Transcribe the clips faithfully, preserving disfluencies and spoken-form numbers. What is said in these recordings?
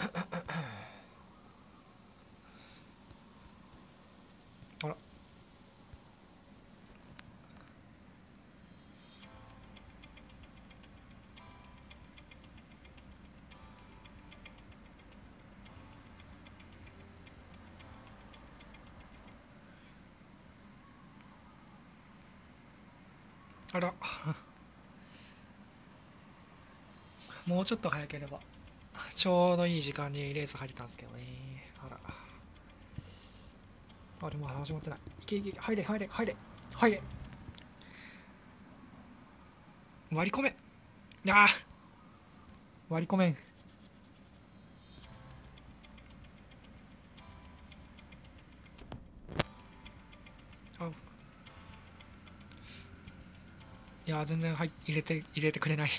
あら、あら、もうちょっと早ければちょうどいい時間にレース入れたんですけどね。あら、あれもう始まってない。いけいけいけ、入れ入れ入れ入れ、割り込め、ああ、割り込めん。あ、いや全然入入れて入れてくれない。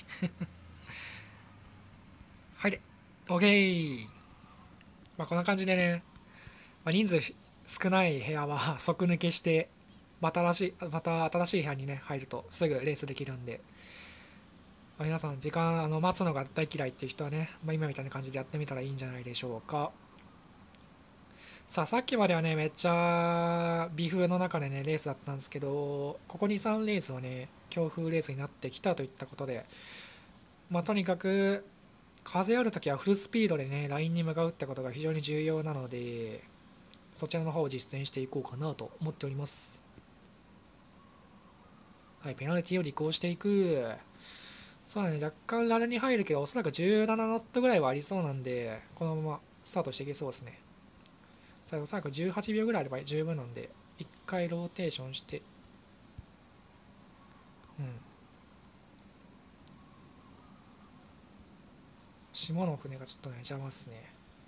入れ、 OK。 まあこんな感じでね、まあ、人数少ない部屋は即抜けして、また新しいまた新しい部屋にね入るとすぐレースできるんで、まあ、皆さん時間あの待つのが大嫌いっていう人はね、まあ、今みたいな感じでやってみたらいいんじゃないでしょうか。さあさっきまではねめっちゃ微風の中でねレースだったんですけど、ここに、さんレースはね強風レースになってきたといったことで、まあとにかく風あるときはフルスピードでねラインに向かうってことが非常に重要なので、そちらの方を実践していこうかなと思っております。はい、ペナルティを履行していく。そうだね、若干ラルに入るけど、おそらくじゅうななノットぐらいはありそうなんで、このままスタートしていけそうですね。最後、最後じゅうはちびょうぐらいあれば十分なんで、いっかいローテーションして、うん。下の船がちょっとね、邪魔っすね。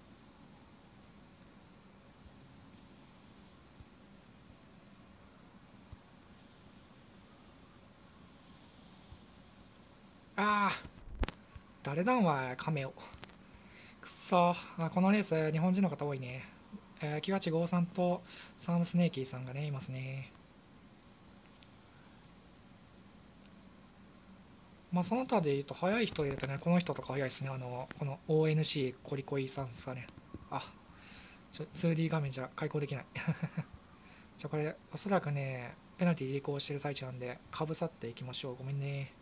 あー、誰だお前、カメオ。くっそー、あこのレース、日本人の方多いね。えー、きゅうはちごさんとサームスネーキーさんがね、いますね。まあ、その他で言うと、速い人で言うとね、この人とか速いですね。あの、この オーエヌシー コリコイさんですかね。あ、ちょ ツーディー 画面じゃ開口できない。じゃあこれ、おそらくね、ペナルティー履行してる最中なんで、かぶさっていきましょう。ごめんね。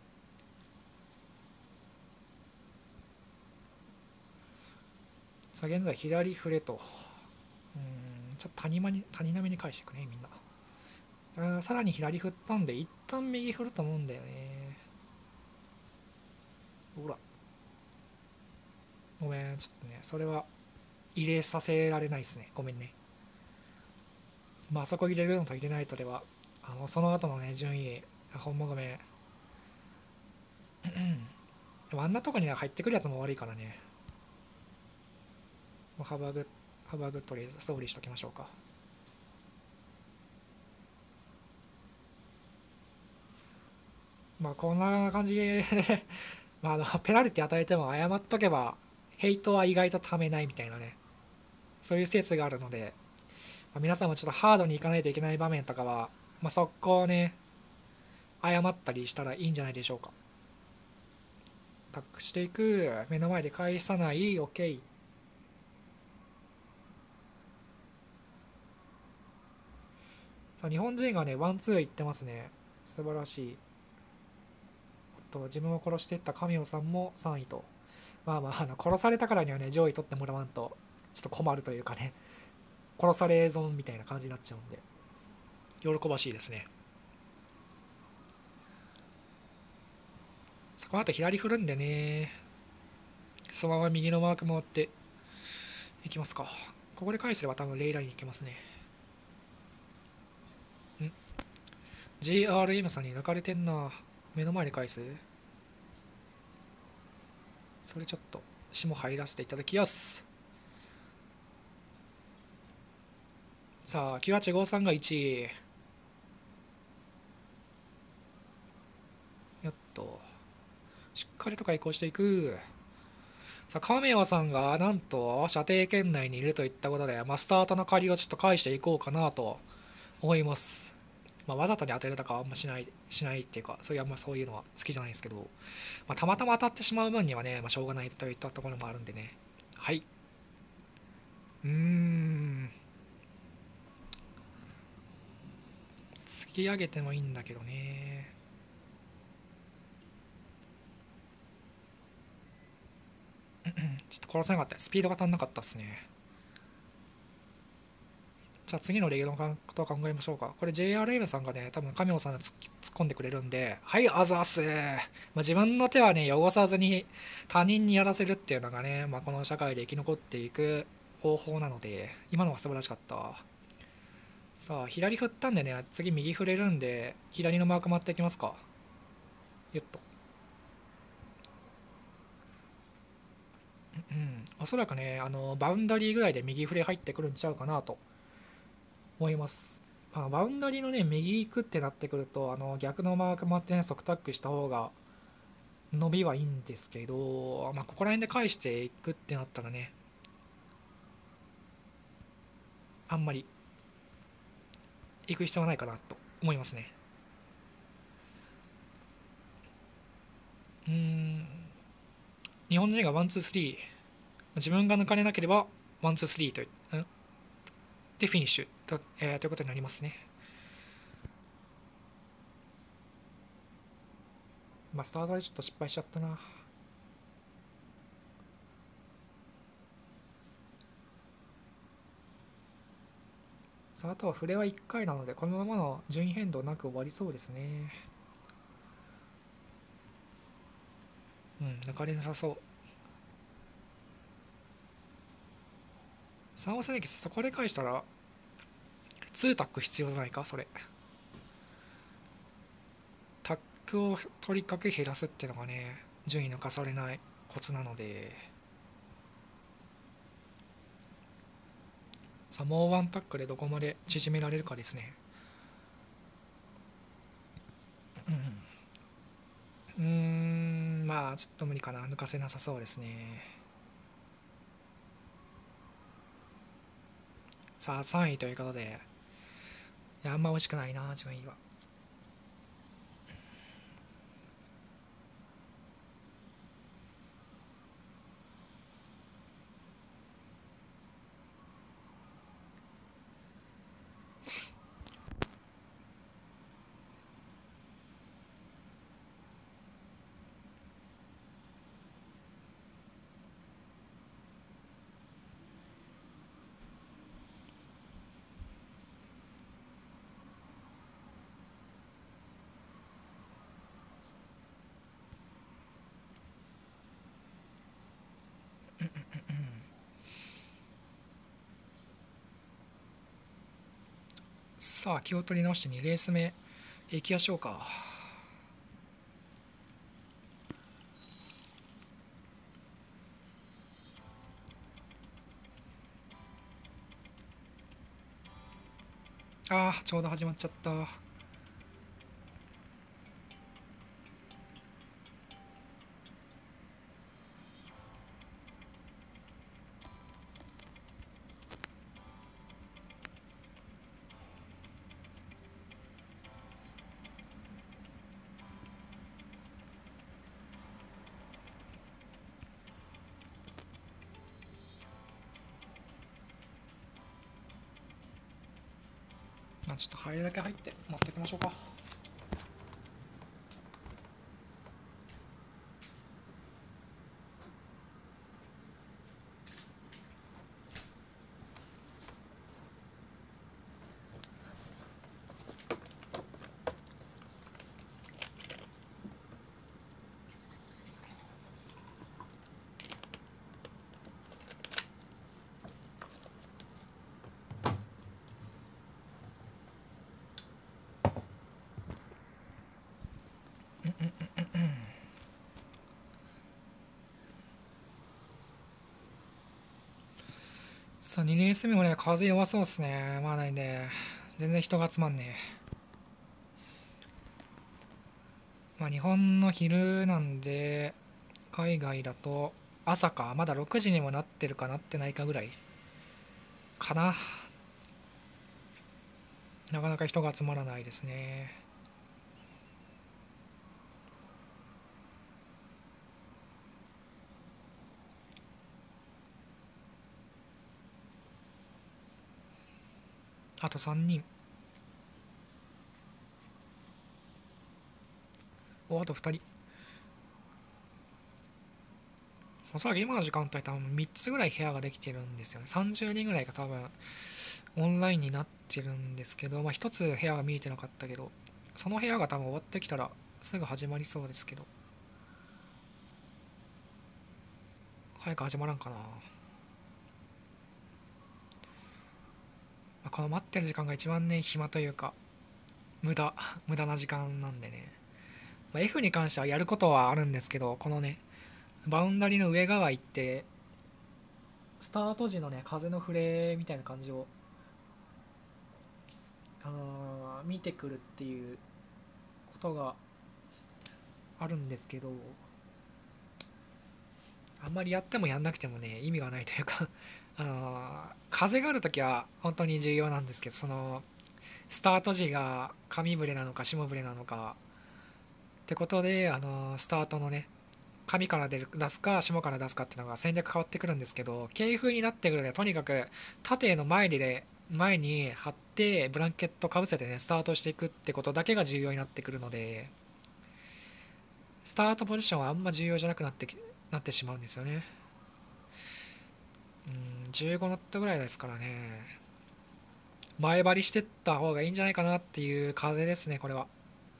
さあ、現在、左フレと。うーん、ちょっと谷間に、谷並みに返していくね、みんな。あさらに左振ったんで、一旦右振ると思うんだよね。ほら。ごめん、ちょっとね、それは入れさせられないですね。ごめんね。まあ、あそこ入れるのと入れないとでは、あの、その後のね、順位、ほんまごめん。でもあんなとこには入ってくるやつも悪いからね。もうハバグ、ハバグとりあえず総理しときましょうか。まあこんな感じでまあ、あのペナルティ与えても謝っとけばヘイトは意外とためないみたいなね、そういう説があるので、まあ、皆さんもちょっとハードにいかないといけない場面とかは、まあ、速攻ね謝ったりしたらいいんじゃないでしょうか。タックしていく、目の前で返さない、 OK。 さあ日本人がねワンツーいってますね。素晴らしい。と自分を殺していった神尾さんもさんいと、まあまあ、あの殺されたからにはね上位取ってもらわんとちょっと困るというかね、殺され損みたいな感じになっちゃうんで喜ばしいですね。そこの後左振るんでね、そのまま右のマーク回っていきますか。ここで返せば多分レイラインいけますね。ん ジーアールエム さんに抜かれてんな。目の前で返す、それちょっと霜入らせていただきます。さあきゅうはちごさんがいちい、やっとしっかりと開口していく。さあカメオさんがなんと射程圏内にいるといったことで、まあ、スタートの借りをちょっと返していこうかなと思います。まあ、わざとに当てるとかはあんましないしないっていうか、そういうあんまそういうのは好きじゃないんですけど、まあ、たまたま当たってしまう分にはね、まあ、しょうがないといったところもあるんでね。はい。 うーん、突き上げてもいいんだけどね。ちょっと殺せなかった。スピードが足んなかったっすね。じゃあ次のレギュラーのことを考えましょうか。これ ジェイアールエム さんがね、多分神尾さんが突っ込んでくれるんで、はい、あざーすー。まあ、自分の手はね、汚さずに他人にやらせるっていうのがね、まあ、この社会で生き残っていく方法なので、今のは素晴らしかった。さあ、左振ったんでね、次右振れるんで、左のマーク回っていきますか。ゆっと。うん、おそらくね、あの、バウンダリーぐらいで右振れ入ってくるんちゃうかなと思います。まあ、バウンダリーのね、右行くってなってくると、あの、逆のマーク回ってね、速タックした方が伸びはいいんですけど、まあ、ここら辺で返していくってなったらね、あんまり行く必要はないかなと思いますね。うーん、日本人がワンツースリー、自分が抜かれなければワンツースリーと、うん、でフィニッシュと、えーということになりますね。まあ、スタートでちょっと失敗しちゃったな。さあ、あとは触れはいっかいなので、このままの順位変動なく終わりそうですね。うん、抜かれなさそう。さんをせなきゃそこで返したらにタック必要じゃないか、それ。タックをとにかく減らすっていうのがね、順位抜かされないコツなので、さあ、もうワンタックでどこまで縮められるかですね。うーん、まあ、ちょっと無理かな。抜かせなさそうですね。さあ、さんいということで、いや、あんま惜しくないな、順位は。さあ、気を取り直してにレース目行きましょうか。ああ、ちょうど始まっちゃった。まあ、ちょっと入るだけ入って持っていきましょうか。さあ、にレース目もね、風弱そうっすね。まあないね。全然人が集まんねえ。まあ日本の昼なんで、海外だと朝か、まだろくじにもなってるかなってないかぐらいかな。なかなか人が集まらないですね。 あとさんにん。お、あとふたり。おそらく今の時間帯多分みっつぐらい部屋ができてるんですよね。さんじゅうにんぐらいが多分オンラインになってるんですけど、まあ、ひとつ部屋が見えてなかったけど、その部屋が多分終わってきたらすぐ始まりそうですけど、早く始まらんかな。まあ、この待ってる時間が一番ね、暇というか、無駄、無駄な時間なんでね。まあ、F に関してはやることはあるんですけど、このね、バウンダリの上側行って、スタート時のね、風の触れみたいな感じを、あのー見てくるっていうことがあるんですけど、あんまりやってもやんなくてもね、意味がないというかあのー風があるときは本当に重要なんですけど、その、スタート時が上ブレなのか下ブレなのかってことで、あのースタートのね、上から出る出すか下から出すかっていうのが戦略変わってくるんですけど、軽風になってくるので、とにかく縦の前で前に張ってブランケットかぶせてね、スタートしていくってことだけが重要になってくるので、スタートポジションはあんま重要じゃなくなってなってしまうんですよね。うん、じゅうごノットぐらいですからね、前張りしてった方がいいんじゃないかなっていう風ですね、これは。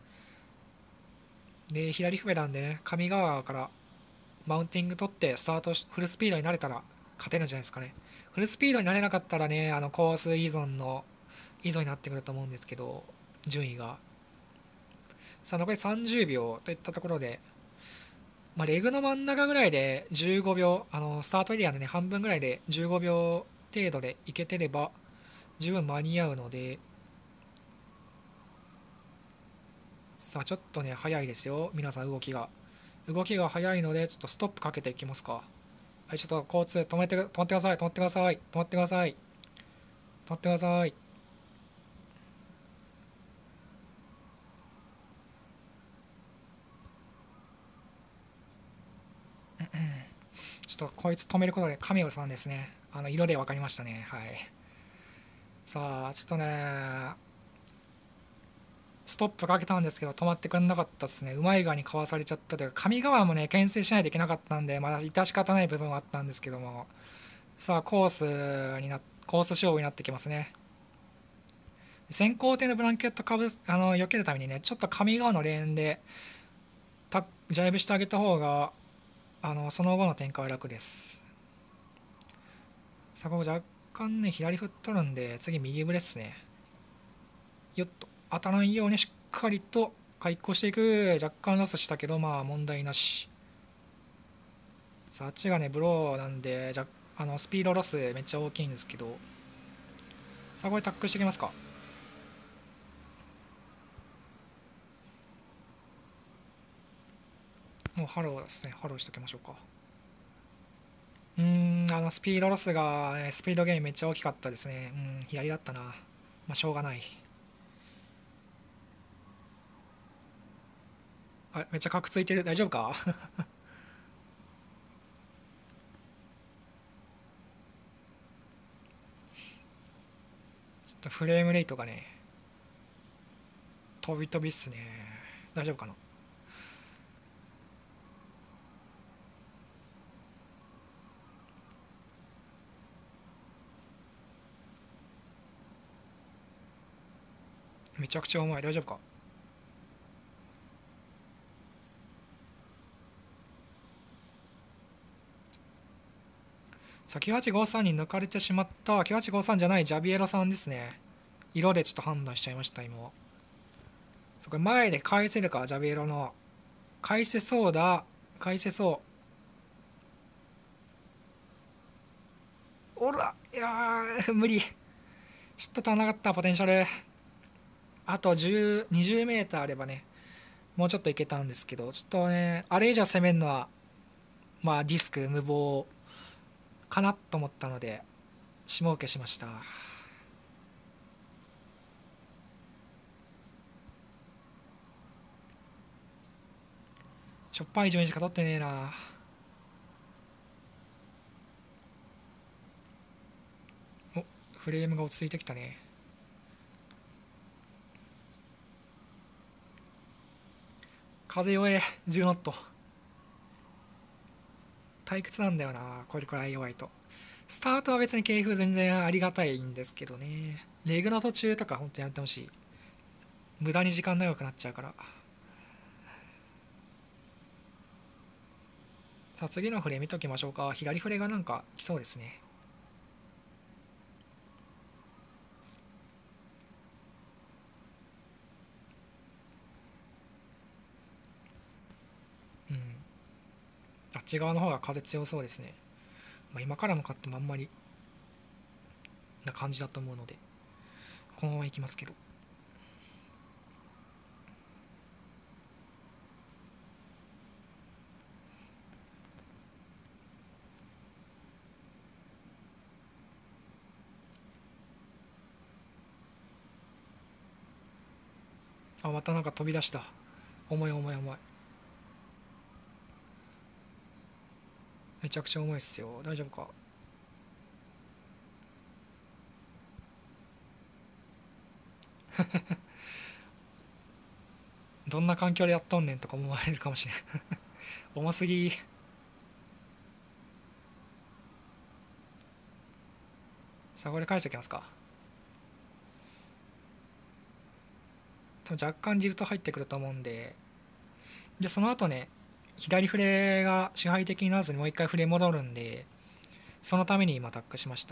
で、左フェなんでね、上側からマウンティング取ってスタートフルスピードになれたら勝てるんじゃないですかね。フルスピードになれなかったらね、あのコース依存の依存になってくると思うんですけど、順位が。さあ、残りさんじゅうびょうといったところで、まあ、レグの真ん中ぐらいでじゅうごびょう、あのスタートエリアでね、半分ぐらいでじゅうごびょう程度でいけてれば十分間に合うので、さあ、ちょっとね、早いですよ、皆さん動きが。動きが早いので、ちょっとストップかけていきますか。はい、ちょっと交通止めて、止まってください、止まってください、止まってください、止まってください。ちょっとこいつ止めることで神尾さんですね。あの色で分かりましたね。はい。さあ、ちょっとね、ストップかけたんですけど、止まってくれなかったですね。うまい側にかわされちゃったというか、上側もね、牽制しないといけなかったんで、まだ致し方ない部分はあったんですけども、さあ、コースにな、コース勝負になってきますね。先行艇のブランケットかぶあの避けるためにね、ちょっと上側のレーンでタジャイブしてあげた方が、あのその後の展開は楽です。さあ、ここ若干ね、左振っとるんで、次右ブレっすね。よっと、当たらんようにしっかりと回復していく。若干ロスしたけど、まあ問題なし。さあ、あっちがね、ブローなんで、じゃあのスピードロスめっちゃ大きいんですけど、さあ、これタックしていきますか。もうハローですね。ハローしときましょうか。うーん、あのスピードロスが、ね、スピードゲインめっちゃ大きかったですね。うん、左だったな。まあ、しょうがない。あ、めっちゃカクついてる。大丈夫か？ちょっとフレームレートがね、飛び飛びっすね。大丈夫かな？めちゃくちゃ重い。大丈夫か？さあ、きゅうはちごさんに抜かれてしまった。きゅうはちごさんじゃないジャビエロさんですね。色でちょっと判断しちゃいました、今。そこ前で返せるか、ジャビエロの。返せそうだ。返せそう。おら、いやー、無理。ちょっと足らなかった、ポテンシャル。あとじゅう、にじゅうメーターあればね、もうちょっといけたんですけど、ちょっとね、あれ以上攻めるのは、まあ、ディスク無謀かなと思ったので、下請けしました。しょっぱい順位しか取ってねえな。お、フレームが落ち着いてきたね。 風弱えじゅうノット退屈なんだよな、これくらい弱いと。スタートは別に系風全然ありがたいんですけどね。レグの途中とか本当にやめてほしい。無駄に時間長くなっちゃうから。さあ次のフレ見ときましょうか。左フレがなんか来そうですね。うん、あっち側の方が風強そうですね。まあ、今から向かってもあんまりな感じだと思うのでこのまま行きますけど。あ、またなんか飛び出した。重い重い重い。めちゃくちゃ重いっすよ。大丈夫か。どんな環境でやっとんねんとか思われるかもしれん重すぎ。さあこれ返しておきますか。多分若干ジルト入ってくると思うんで、でその後ね左フレが支配的にならずにもう一回フレ戻るんで、そのために今タックしました。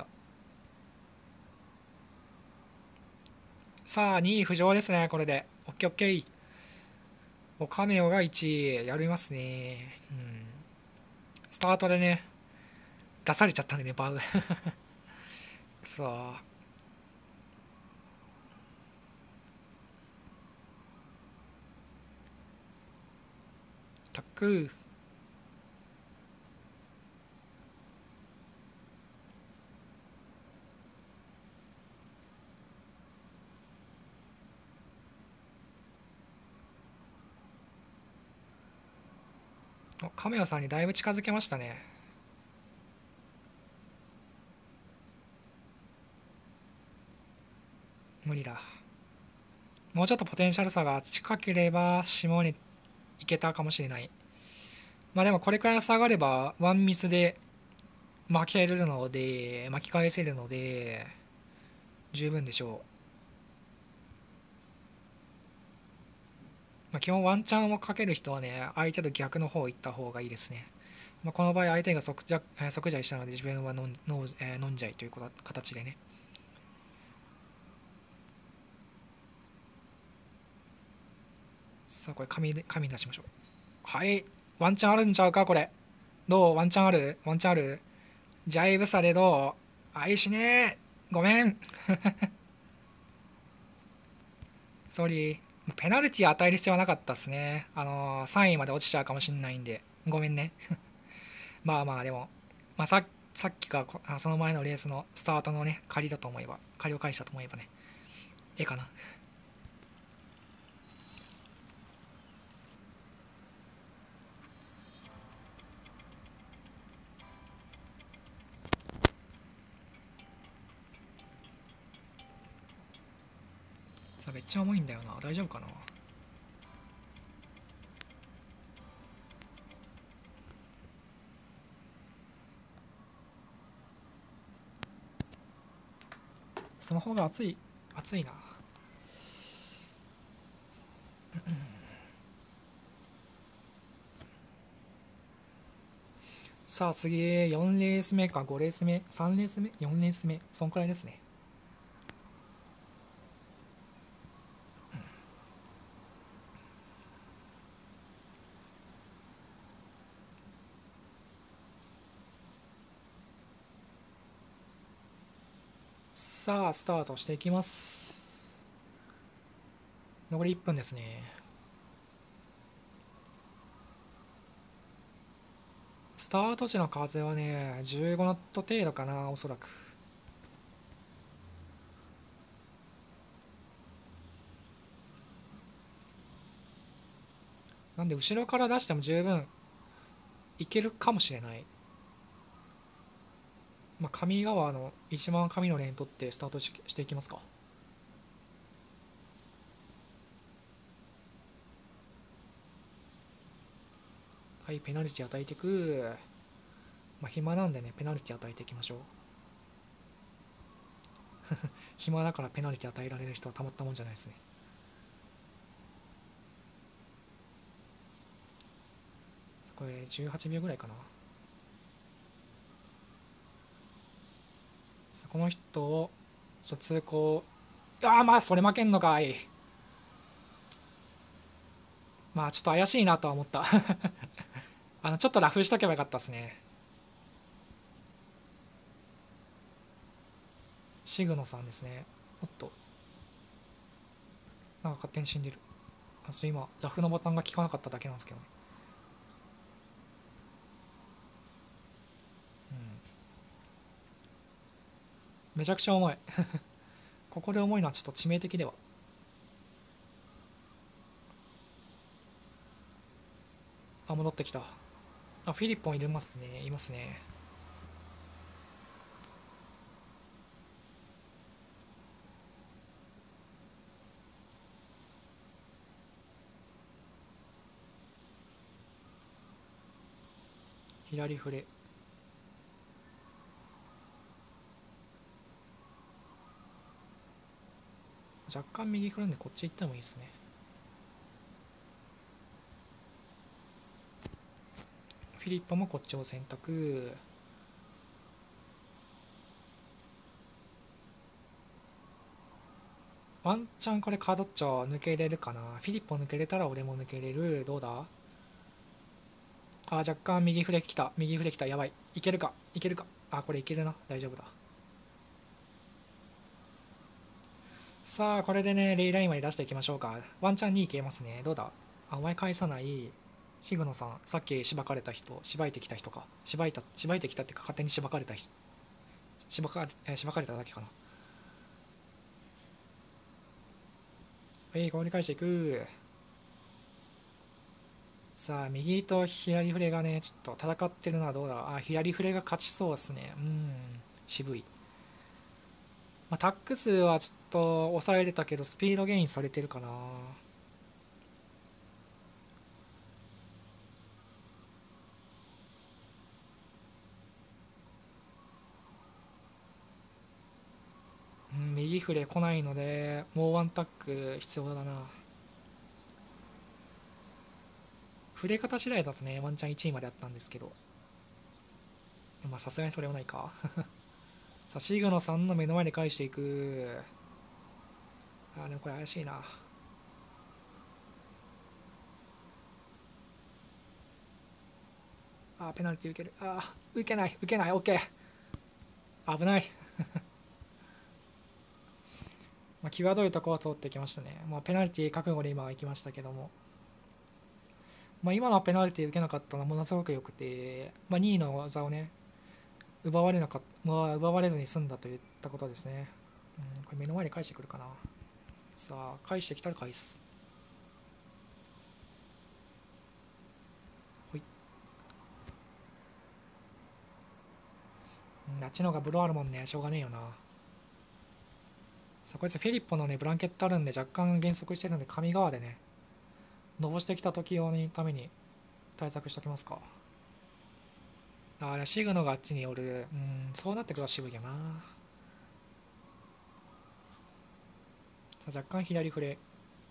さあにい浮上ですね。これで オーケーオーケー。 もうカメオがいちいやりますね。うん、スタートでね出されちゃったんでね、バグくそー。タック。カメオさんにだいぶ近づけましたね。無理だ。もうちょっとポテンシャル差が近ければ下にいけたかもしれない。まあでもこれくらいの差があればワンミスで巻き返せるので巻き返せるので十分でしょう。まあ、基本ワンチャンをかける人はね相手と逆の方行った方がいいですね。まあ、この場合相手が即弱即座したので自分は飲ん、えー、飲んじゃいという形でね。さあこれ紙で紙出しましょう。はい、ワンチャンあるんちゃうかこれ。どう、ワンチャンあるワンチャンある。ジャイブサでどう。あいしねー、ごめんソリー。ペナルティ与える必要はなかったっすね。あのー、さんいまで落ちちゃうかもしんないんでごめんねまあまあでも、まあ、ささっきかその前のレースのスタートのね借りだと思えば借りを返したと思えばねええかな。さあめっちゃ重いんだよな、大丈夫かな。その方が熱い熱いな。さあ次よんレース目かごレース目さんレース目よんレース目そんくらいですね。さあスタートしていきます。残りいっぷんですね。スタート時の風はねじゅうごノット程度かな、おそらく。なんで後ろから出しても十分いけるかもしれない。まあ、上側の一番上のレーン取ってスタートししていきますか。 はい、ペナルティ与えていく。まあ暇なんでね、ペナルティ与えていきましょう。暇だからペナルティ与えられる人はたまったもんじゃないですね。これじゅうはちびょうぐらいかな。さあこの人をちょっと通行、ああまあそれ負けんのかい。まあちょっと怪しいなとは思った。あのちょっとラフしとけばよかったですね。シグノさんですね。おっとなんか勝手に死んでる。あちょ今ラフのボタンが効かなかっただけなんですけどね。めちゃくちゃ重い。ここで重いのはちょっと致命的では。あ戻ってきた。あフィリッポン入れますね。いますね。左フレ。若干右来るんでこっち行ってもいいですね。フィリッポもこっちを選択。ワンチャンこれカードッチョ抜けれるかな。フィリッポ抜けれたら俺も抜けれる。どうだ。あ若干右フレ来た。右フレ来た。やばい。いけるかいけるか。あこれいけるな。大丈夫だ。さあこれでねレイラインまで出していきましょうか。ワンチャンにいけますね。どうだ。あお前返さない。シグノさんさっきしばかれた人、しばいてきた人か。しばいたしばいてきたってか勝手にしばかれた人、しばか,、えー、しばかれただけかな。はい、ここに返していく。さあ右と左フレがねちょっと戦ってるのはどうだ。あ左フレが勝ちそうですね。うん渋い。まあ、タック数はちょっと抑えれたけどスピードゲインされてるかな。うん、右フレ来ないのでもうワンタック必要だな。触れ方次第だとねワンチャンいちいまであったんですけど、まあさすがにそれはないか。さあシグノさんの目の前で返していく。あでもこれ怪しいな。あペナルティ受ける。あ受けない受けない。 OK。 危ない。まあ際どいとこは通ってきましたね。まあ、ペナルティ覚悟で今は行きましたけども、まあ、今のペナルティ受けなかったのはものすごく良くて、まあ、にいの座をね奪われなかった、まあ、奪われずに済んだといったことですね。うん、これ目の前で返してくるかな。さあ返してきたら返す。ほい。うん、あっちの方がブロあるもんね。しょうがねえよな。さあこいつフィリッポのねブランケットあるんで若干減速してるんで上側でねのぼしてきた時用のために対策しておきますか。ああシグノがあっちにおる。うんそうなってくると渋いよな。さあ若干左フレ。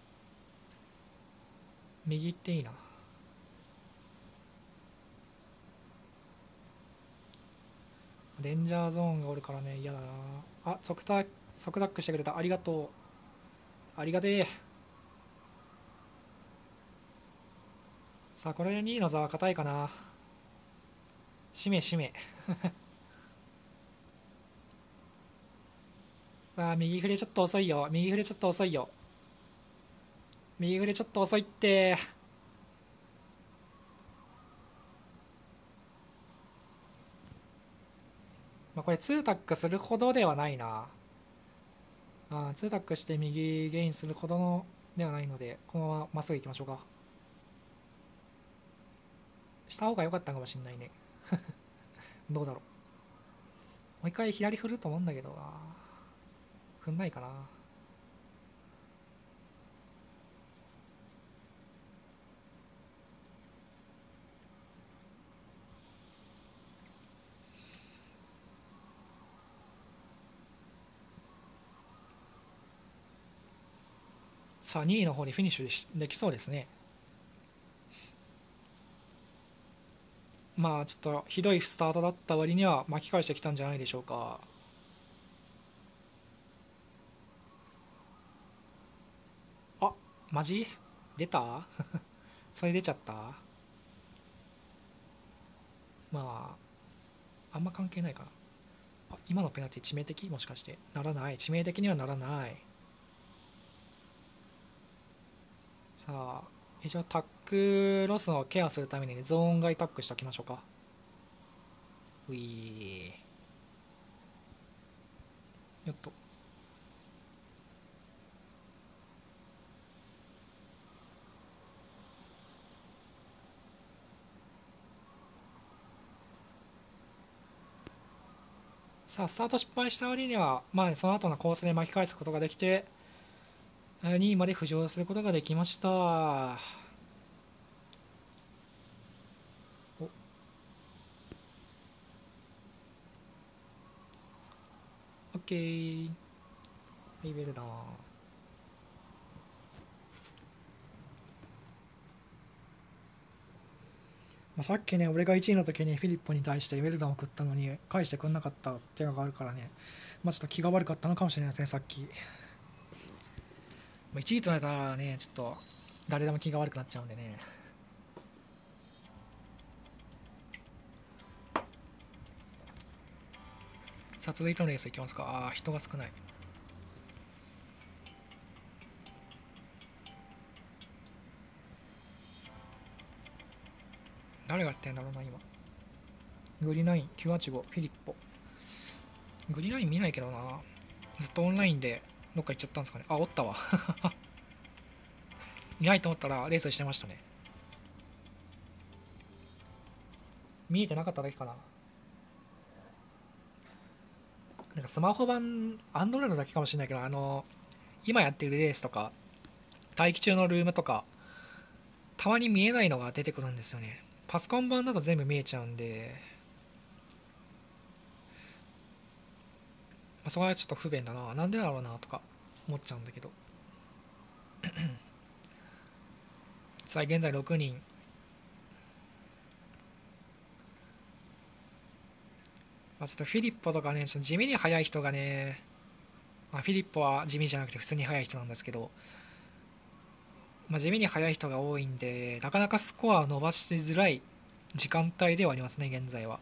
右行っていいな。デンジャーゾーンがおるからね嫌だな。あ速タ速タックしてくれた。ありがとう。ありがてえ。さあこれでにいの座は硬いかな。しめしめ。さあ右振れちょっと遅いよ。右振れちょっと遅いよ。右振れちょっと遅いって。まあこれツータックするほどではないな。あツータックして右ゲインするほどのではないのでこのまままっすぐ行きましょうか。した方が良かったかもしんないね。どうだろう。もう一回左振ると思うんだけどな。振んないかな。 さあにいの方にフィニッシュできそうですね。まあちょっとひどいスタートだった割には巻き返してきたんじゃないでしょうか。あ、マジ出たそれ出ちゃった。まああんま関係ないかな。あ、今のペナルティ致命的、もしかして。ならない、致命的にはならない。さあ一応タックロスをケアするために、ね、ゾーン外タックしておきましょうか。ういーよっと。さあスタート失敗した割には、まあ、その後のコースで巻き返すことができてにいまで浮上することができました。お OK。 はい、ウェルダン。まあ、さっきね俺がいちいの時にフィリッポに対してウェルダンを送ったのに返してくんなかったっていうのがあるからね、まあ、ちょっと気が悪かったのかもしれないですねさっき。いちいとなれたらねちょっと誰でも気が悪くなっちゃうんでね。さあ続いてのレースいきますか。あー人が少ない。誰がやってんだろうな今。グリナインきゅうはちごフィリッポ。グリナイン見ないけどな、ずっとオンラインでどっか行っちゃったんですかね。あ、おったわ見ないと思ったらレースしてましたね。見えてなかっただけかな。なんかスマホ版アンドロイドだけかもしれないけど、あの今やってるレースとか待機中のルームとかたまに見えないのが出てくるんですよね。パソコン版だと全部見えちゃうんで、まあ、そこはちょっと不便だな、なんでだろうなとか思っちゃうんだけどさあ現在ろくにん。まあ、ちょっとフィリッポとかねちょっと地味に速い人がね、まあ、フィリッポは地味じゃなくて普通に速い人なんですけど、まあ、地味に速い人が多いんでなかなかスコアを伸ばしづらい時間帯ではありますね現在は。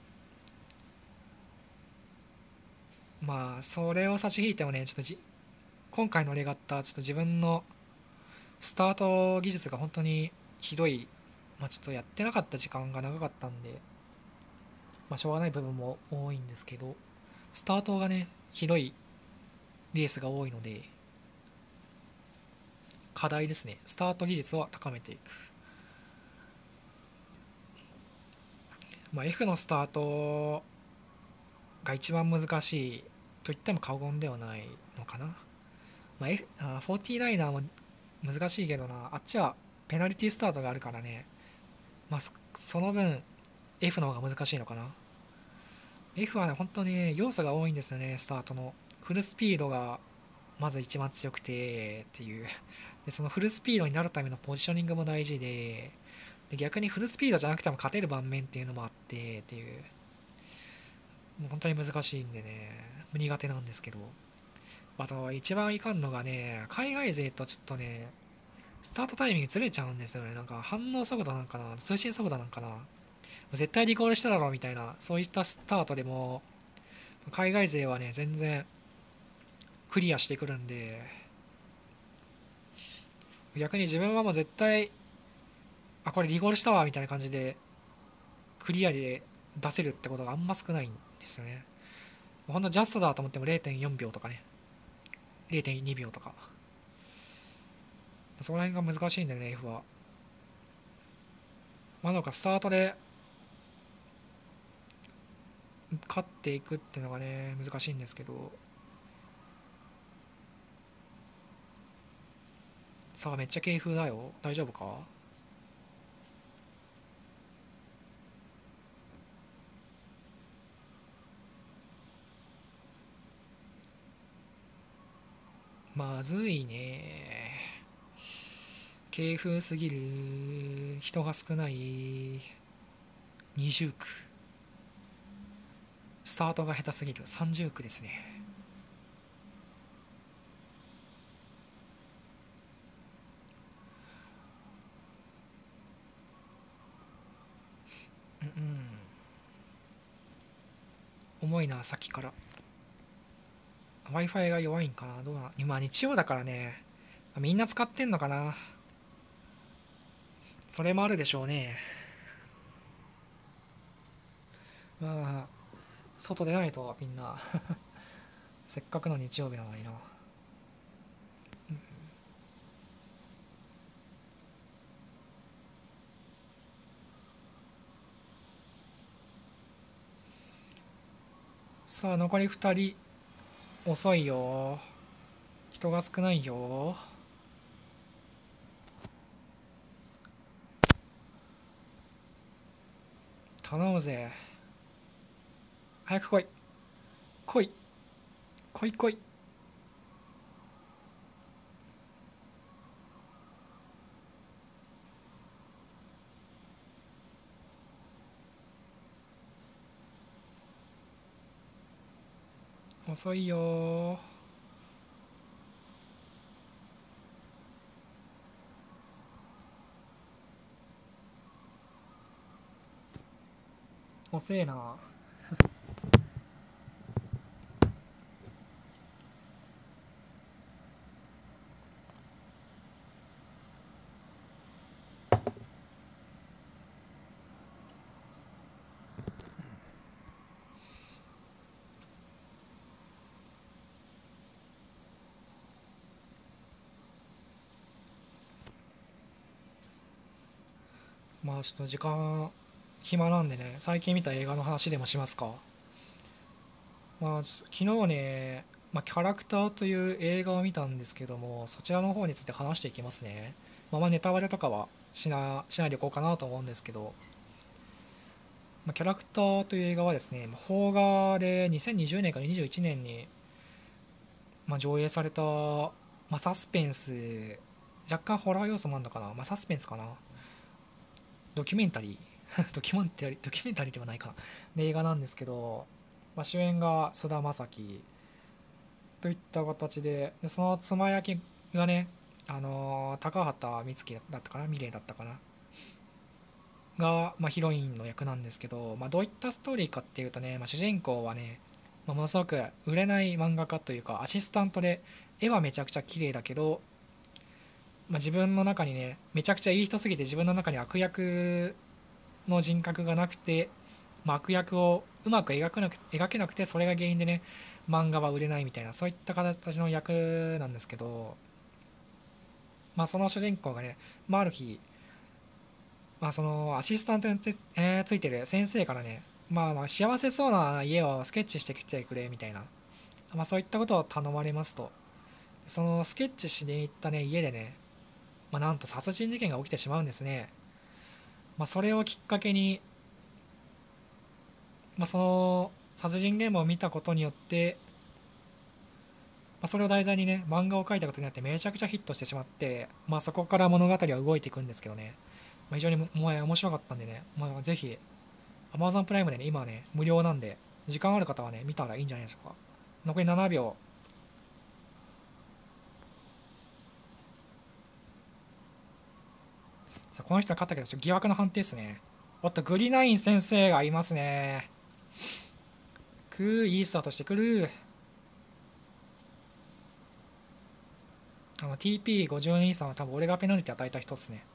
まあそれを差し引いてもねちょっとじ今回のレガッタちょっと自分のスタート技術が本当にひどい、まあ、ちょっとやってなかった時間が長かったんで、まあ、しょうがない部分も多いんですけど、スタートがねひどいレースが多いので課題ですね。スタート技術を高めていく。まあ、F のスタートが一番難しいと言っても過言ではないのかな。まあ、F、あ フォーティーナイナー も難しいけどな、あっちはペナルティスタートがあるからね、まあ、その分 F の方が難しいのかな。 F はね本当に、ね、要素が多いんですよね。スタートのフルスピードがまず一番強くてっていうで、そのフルスピードになるためのポジショニングも大事で、で逆にフルスピードじゃなくても勝てる盤面っていうのもあってっていう、もう本当に難しいんでね苦手なんですけど、あと一番いかんのがね海外勢とちょっとねスタートタイミングずれちゃうんですよね。なんか反応速度なんかな、通信速度なんかな、絶対リコールしただろうみたいな、そういったスタートでも海外勢はね全然クリアしてくるんで、逆に自分はもう絶対あこれリコールしたわみたいな感じでクリアで出せるってことがあんま少ないんですよね。ほんとジャストだと思っても れいてんよんびょうとかね れいてんにびょうとか、そこら辺が難しいんだよね F は。まあなんかスタートで勝っていくっていうのがね難しいんですけど、さあめっちゃ軽風だよ、大丈夫か。まずいね。 京風すぎる、人が少ない、にじゅう区、スタートが下手すぎる、さんじゅう区ですね。うん、うん、重いな、さっきから。 Wi-Fi が弱いんかな、どうな、今日曜だからね、みんな使ってんのかな、それもあるでしょうね。まあ外出ないとみんなせっかくの日曜日なのにな。さあ残りふたり、遅いよ、人が少ないよ。頼むぜ、早く来い、来い、来い来い。遅いよ、遅えな。まあちょっと時間暇なんでね、最近見た映画の話でもしますか。まあ昨日ね、まあ、キャラクターという映画を見たんですけども、そちらの方について話していきますね。まあ、まあネタバレとかはしな、しないでおこうかなと思うんですけど、まあ、キャラクターという映画はですね、邦画でにせんにじゅうねんからにじゅういちねんに、まあ、上映された、まあ、サスペンス、若干ホラー要素もあるのかな、まあ、サスペンスかな、ドキュメンタリードキュメンタリードキュメンタリーではないかな、で映画なんですけど、まあ、主演が菅田将暉といった形で、でその妻役がね、あのー高畑充希だったかな、ミレイだったかなが、まあ、ヒロインの役なんですけど、まあ、どういったストーリーかっていうとね、まあ、主人公はね、まあ、ものすごく売れない漫画家というかアシスタントで、絵はめちゃくちゃ綺麗だけど、まあ、自分の中にね、めちゃくちゃいい人すぎて自分の中に悪役の人格がなくて、まあ、悪役をうまく描くなく描けなくて、それが原因でね、漫画は売れないみたいな、そういった形の役なんですけど、まあ、その主人公がね、まあ、ある日、まあ、そのアシスタントにつ,、えーついてる先生からね、まあ、まあ幸せそうな家をスケッチしてきてくれみたいな、まあ、そういったことを頼まれますと、そのスケッチしに行ったね家でね、まあ、なんと殺人事件が起きてしまうんですね。まあ、それをきっかけに、まあ、その殺人現場を見たことによって、まあ、それを題材にね漫画を描いたことによってめちゃくちゃヒットしてしまって、まあ、そこから物語は動いていくんですけどね、まあ、非常にもも面白かったんでね、まあ、ぜひ Amazon プライムでね今はね無料なんで、時間ある方はね見たらいいんじゃないでしょうか。残りななびょう。さあこの人は勝ったけどちょっと疑惑の判定ですね。おっとグリナイン先生がいますね。くーいいスタートしてくる。あの ティーピーごじゅうに さんは多分俺がペナルティ与えた人っすね。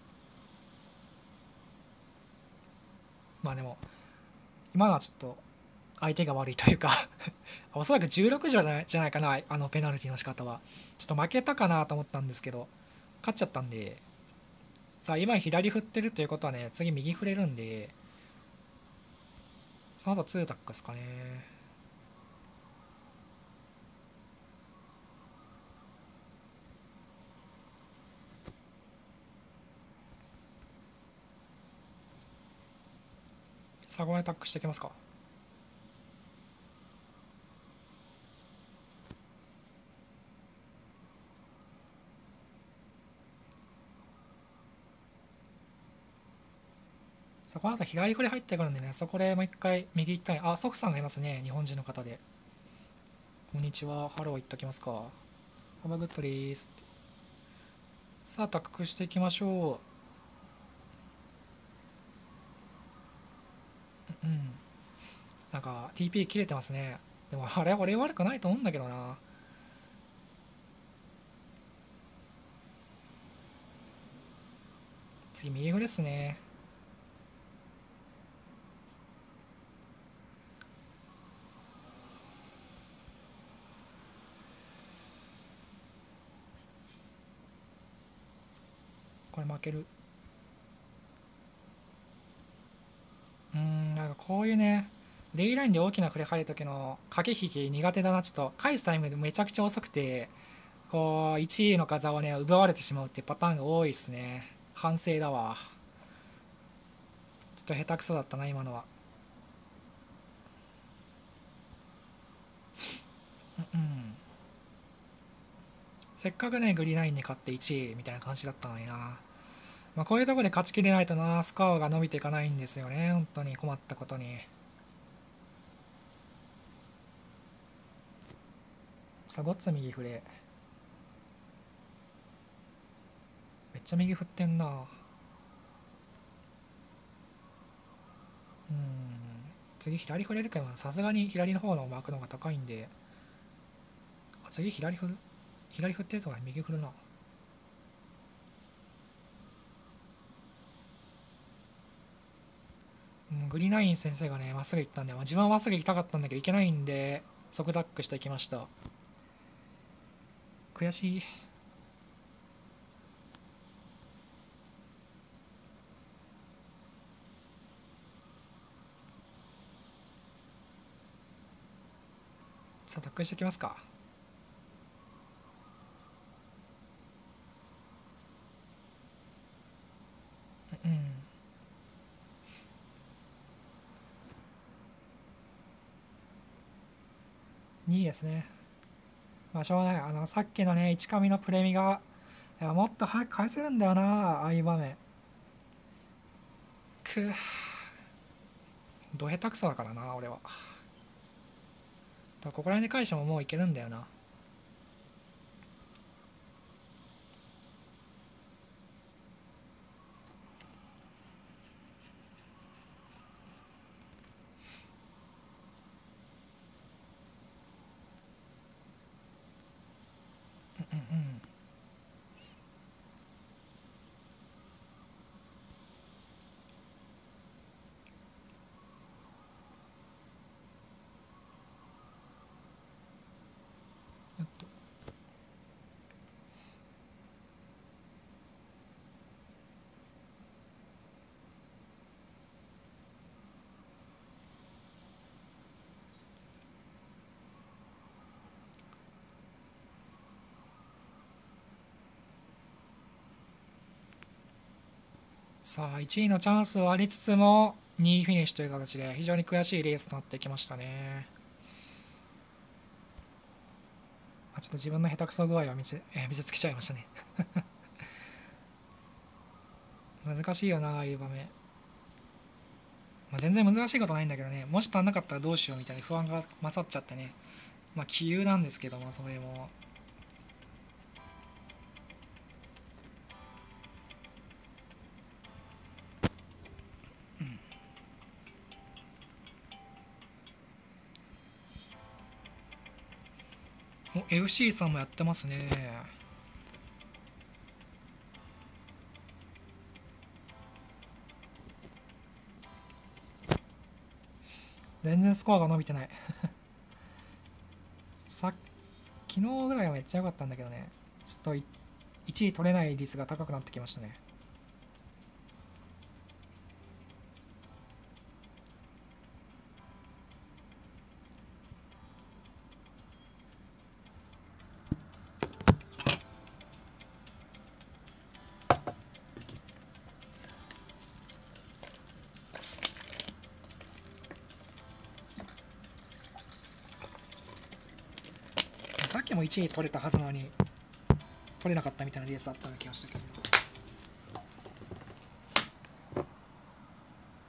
まあでも今のはちょっと相手が悪いというかおそらくじゅうろくじょうじゃないじゃないかな、あのペナルティの仕方は。ちょっと負けたかなと思ったんですけど勝っちゃったんで、さあ今左振ってるということはね次右振れるんで、その後ツータックですかね。さあここでタックしていきますか。 そこの後左振り入ってくるんでね、そこでもう一回右行ったり、あ、ソクさんがいますね、日本人の方で。こんにちは、ハロー言っときますか。ハバグッドリースって。さあ、タックしていきましょう。うん。なんか ティーピー 切れてますね。でもあれ俺悪くないと思うんだけどな。次右振りですね。これ負ける。うーん、なんかこういうね、レイラインで大きな振り入る時の駆け引き苦手だな。ちょっと返すタイムでめちゃくちゃ遅くて、こういちいの風をね奪われてしまうっていうパターンが多いですね。反省だわ。ちょっと下手くそだったな今のは。うん、せっかくねグリーンナインに勝っていちいみたいな感じだったのにな。まあ、こういうとこで勝ちきれないとな、スコアが伸びていかないんですよね、本当に困ったことに。さあゴッツ右振れ。めっちゃ右振ってんな。うん、次左振れるけどさすがに左の方のマークの方が高いんで、あ、次左振る、左振ってるとか右振るな。うん、グリーナイン先生がねまっすぐ行ったんで、まあ、自分はまっすぐ行きたかったんだけど行けないんで即ダックしていきました。悔しい。さあタックしていきますか。うん、にいですね。まあしょうがない。あのさっきのねいちカミのプレミが、いやもっと早く返せるんだよな、ああいう場面。くぅ、ど下手くそだからな俺は。だからここら辺で返してももういけるんだよな。うんうん。えっとさあいちいのチャンスはありつつもにいフィニッシュという形で非常に悔しいレースとなってきましたね。あ、ちょっと自分の下手くそ具合を見せ、えー見せつけちゃいましたね。難しいよなああいう場面。まあ、全然難しいことないんだけどね、もし足んなかったらどうしようみたいな不安が勝っちゃってね。まあ杞憂なんですけども、それも。お エフシー さんもやってますね。全然スコアが伸びてない。さ昨日ぐらいはめっちゃ良かったんだけどね、ちょっといちい取れない率が高くなってきましたね。さっきもいちい取れたはずなのに取れなかったみたいなレースあったような気がしたけど。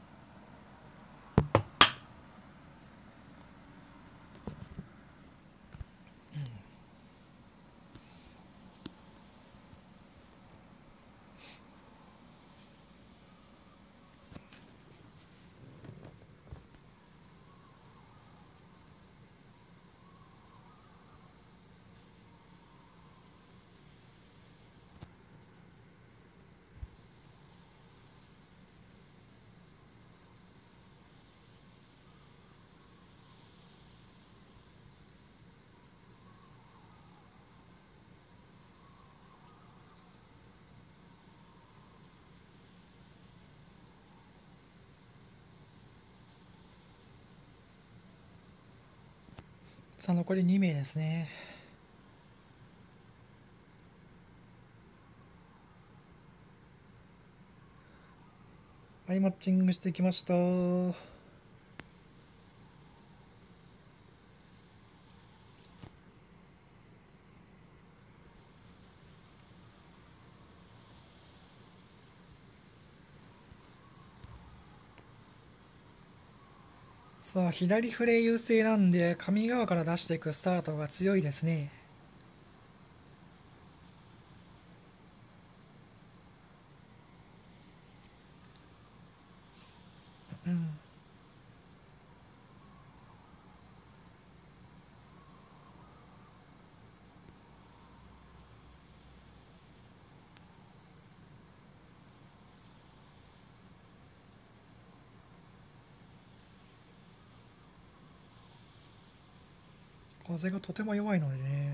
さあ残りに名ですね。はい、マッチングしてきました。さあ左フレ優勢なんで上側から出していくスタートが強いですね。うん。風がとても弱いのでね。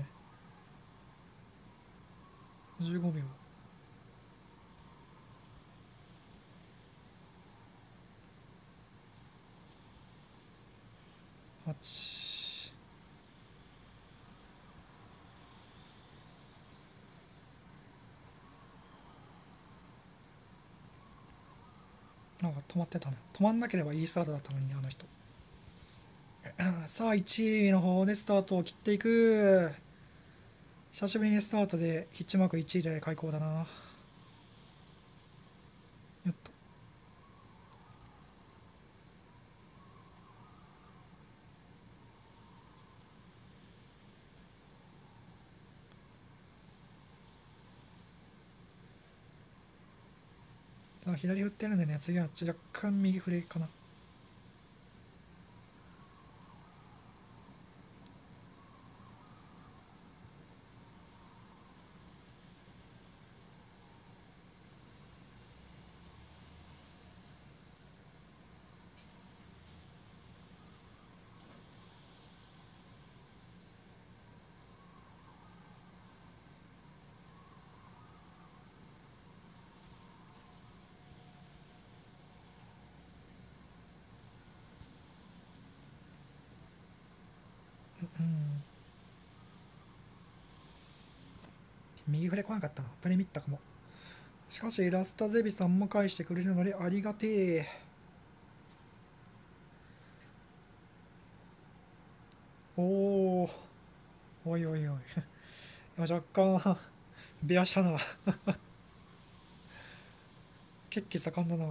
じゅうごびょう。はち。なんか止まってたね。止まんなければいいスタートだったのに、あの人。さあいちいの方でスタートを切っていく。久しぶりにスタートでヒッチマークいちいで開口だな。よっと。さあ左振ってるんでね、次は若干右振れかな。うん。右振れ来なかったな。プレミッタかも。しかしラスタゼビさんも返してくれるのでありがてえ。おお、おいおいおい。今若干ベアしたな。血気盛んだな。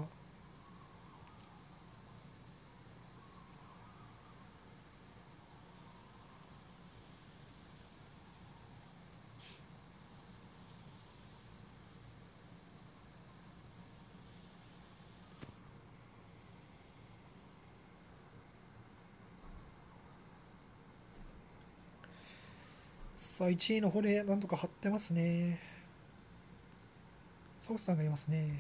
さあいちいの方でなんとか張ってますね。ソフさんがいますね。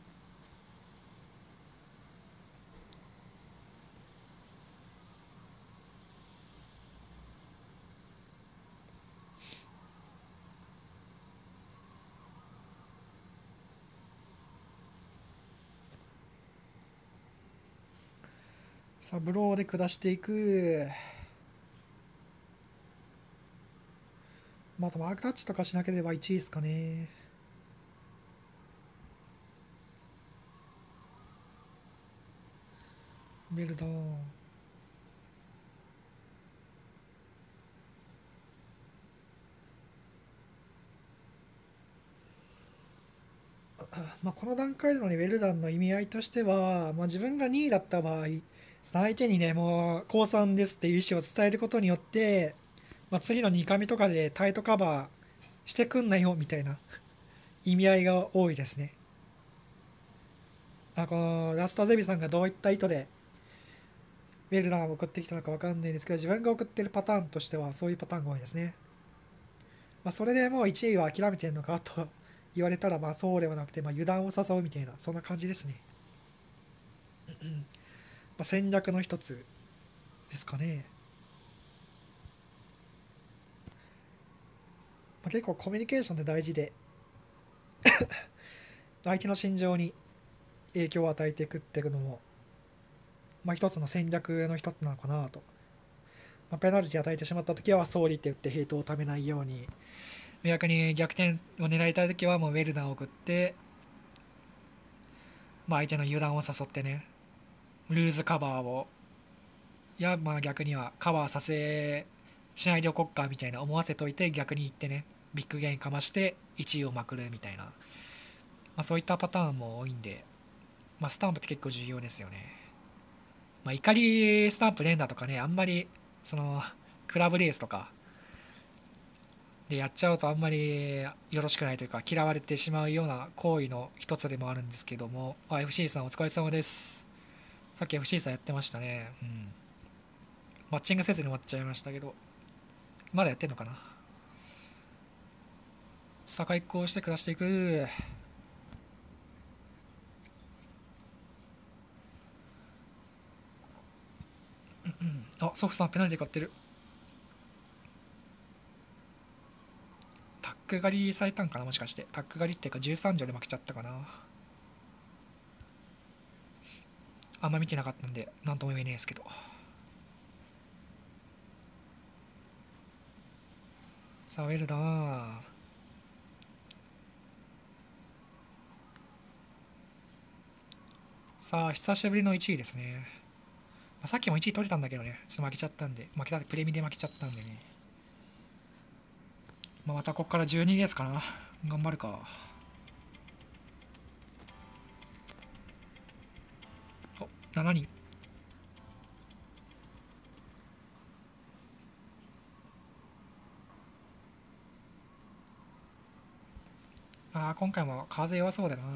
さあブローで下していく。まああとマークタッチとかしなければいちいですかね。ベルダン。まあ、この段階でのね、ウェルダンの意味合いとしては、まあ、自分がにいだった場合、相手にね、もう、降参ですっていう意思を伝えることによって、まあ、次のにかみとかでタイトカバーしてくんなよみたいな意味合いが多いですね。あこのラスタゼビさんがどういった意図でウェルダンを送ってきたのかわかんないんですけど、自分が送ってるパターンとしてはそういうパターンが多いですね。まあ、それでもういちいは諦めてんのかと言われたら、まあそうではなくて、まあ、油断を誘うみたいな、そんな感じですね。まあ、戦略の一つですかね。まあ、結構コミュニケーションって大事で、相手の心情に影響を与えていくっていうのも、まあ、一つの戦略の一つなのかなと。 まあ、ペナルティ与えてしまった時は総理って言ってヘイトをためないように、逆に逆転を狙いたい時はもうウェルダンを送って、まあ、相手の油断を誘ってね、ルーズカバーを、いやまあ逆にはカバーさせしないでおこっかみたいな思わせといて、逆に言ってねビッグゲインかましていちいをまくるみたいな、まあ、そういったパターンも多いんで、まあ、スタンプって結構重要ですよね。まあ、怒りスタンプ連打とかね、あんまりそのクラブレースとかでやっちゃうとあんまりよろしくないというか、嫌われてしまうような行為の一つでもあるんですけども、あ エフシー さんお疲れ様です。さっき エフシー さんやってましたね。うん。マッチングせずに終わっちゃいましたけど、まだやってんのかな。さあ開口して暮らしていく。あ、ソフさんペナルティ買ってる。タック狩りされたんかな、もしかして。タック狩りっていうかじゅうさん条で負けちゃったかな。あんま見てなかったんで何とも言えないですけど。さあウェルダン、さあ久しぶりのいちいですね。まあ、さっきもいちい取れたんだけどね、ちょっと負けちゃったんで、負けたプレミで負けちゃったんでね、まあ、またこっからじゅうにレースかな、頑張るか。お、しちにん。ああ、今回も風弱そうだな。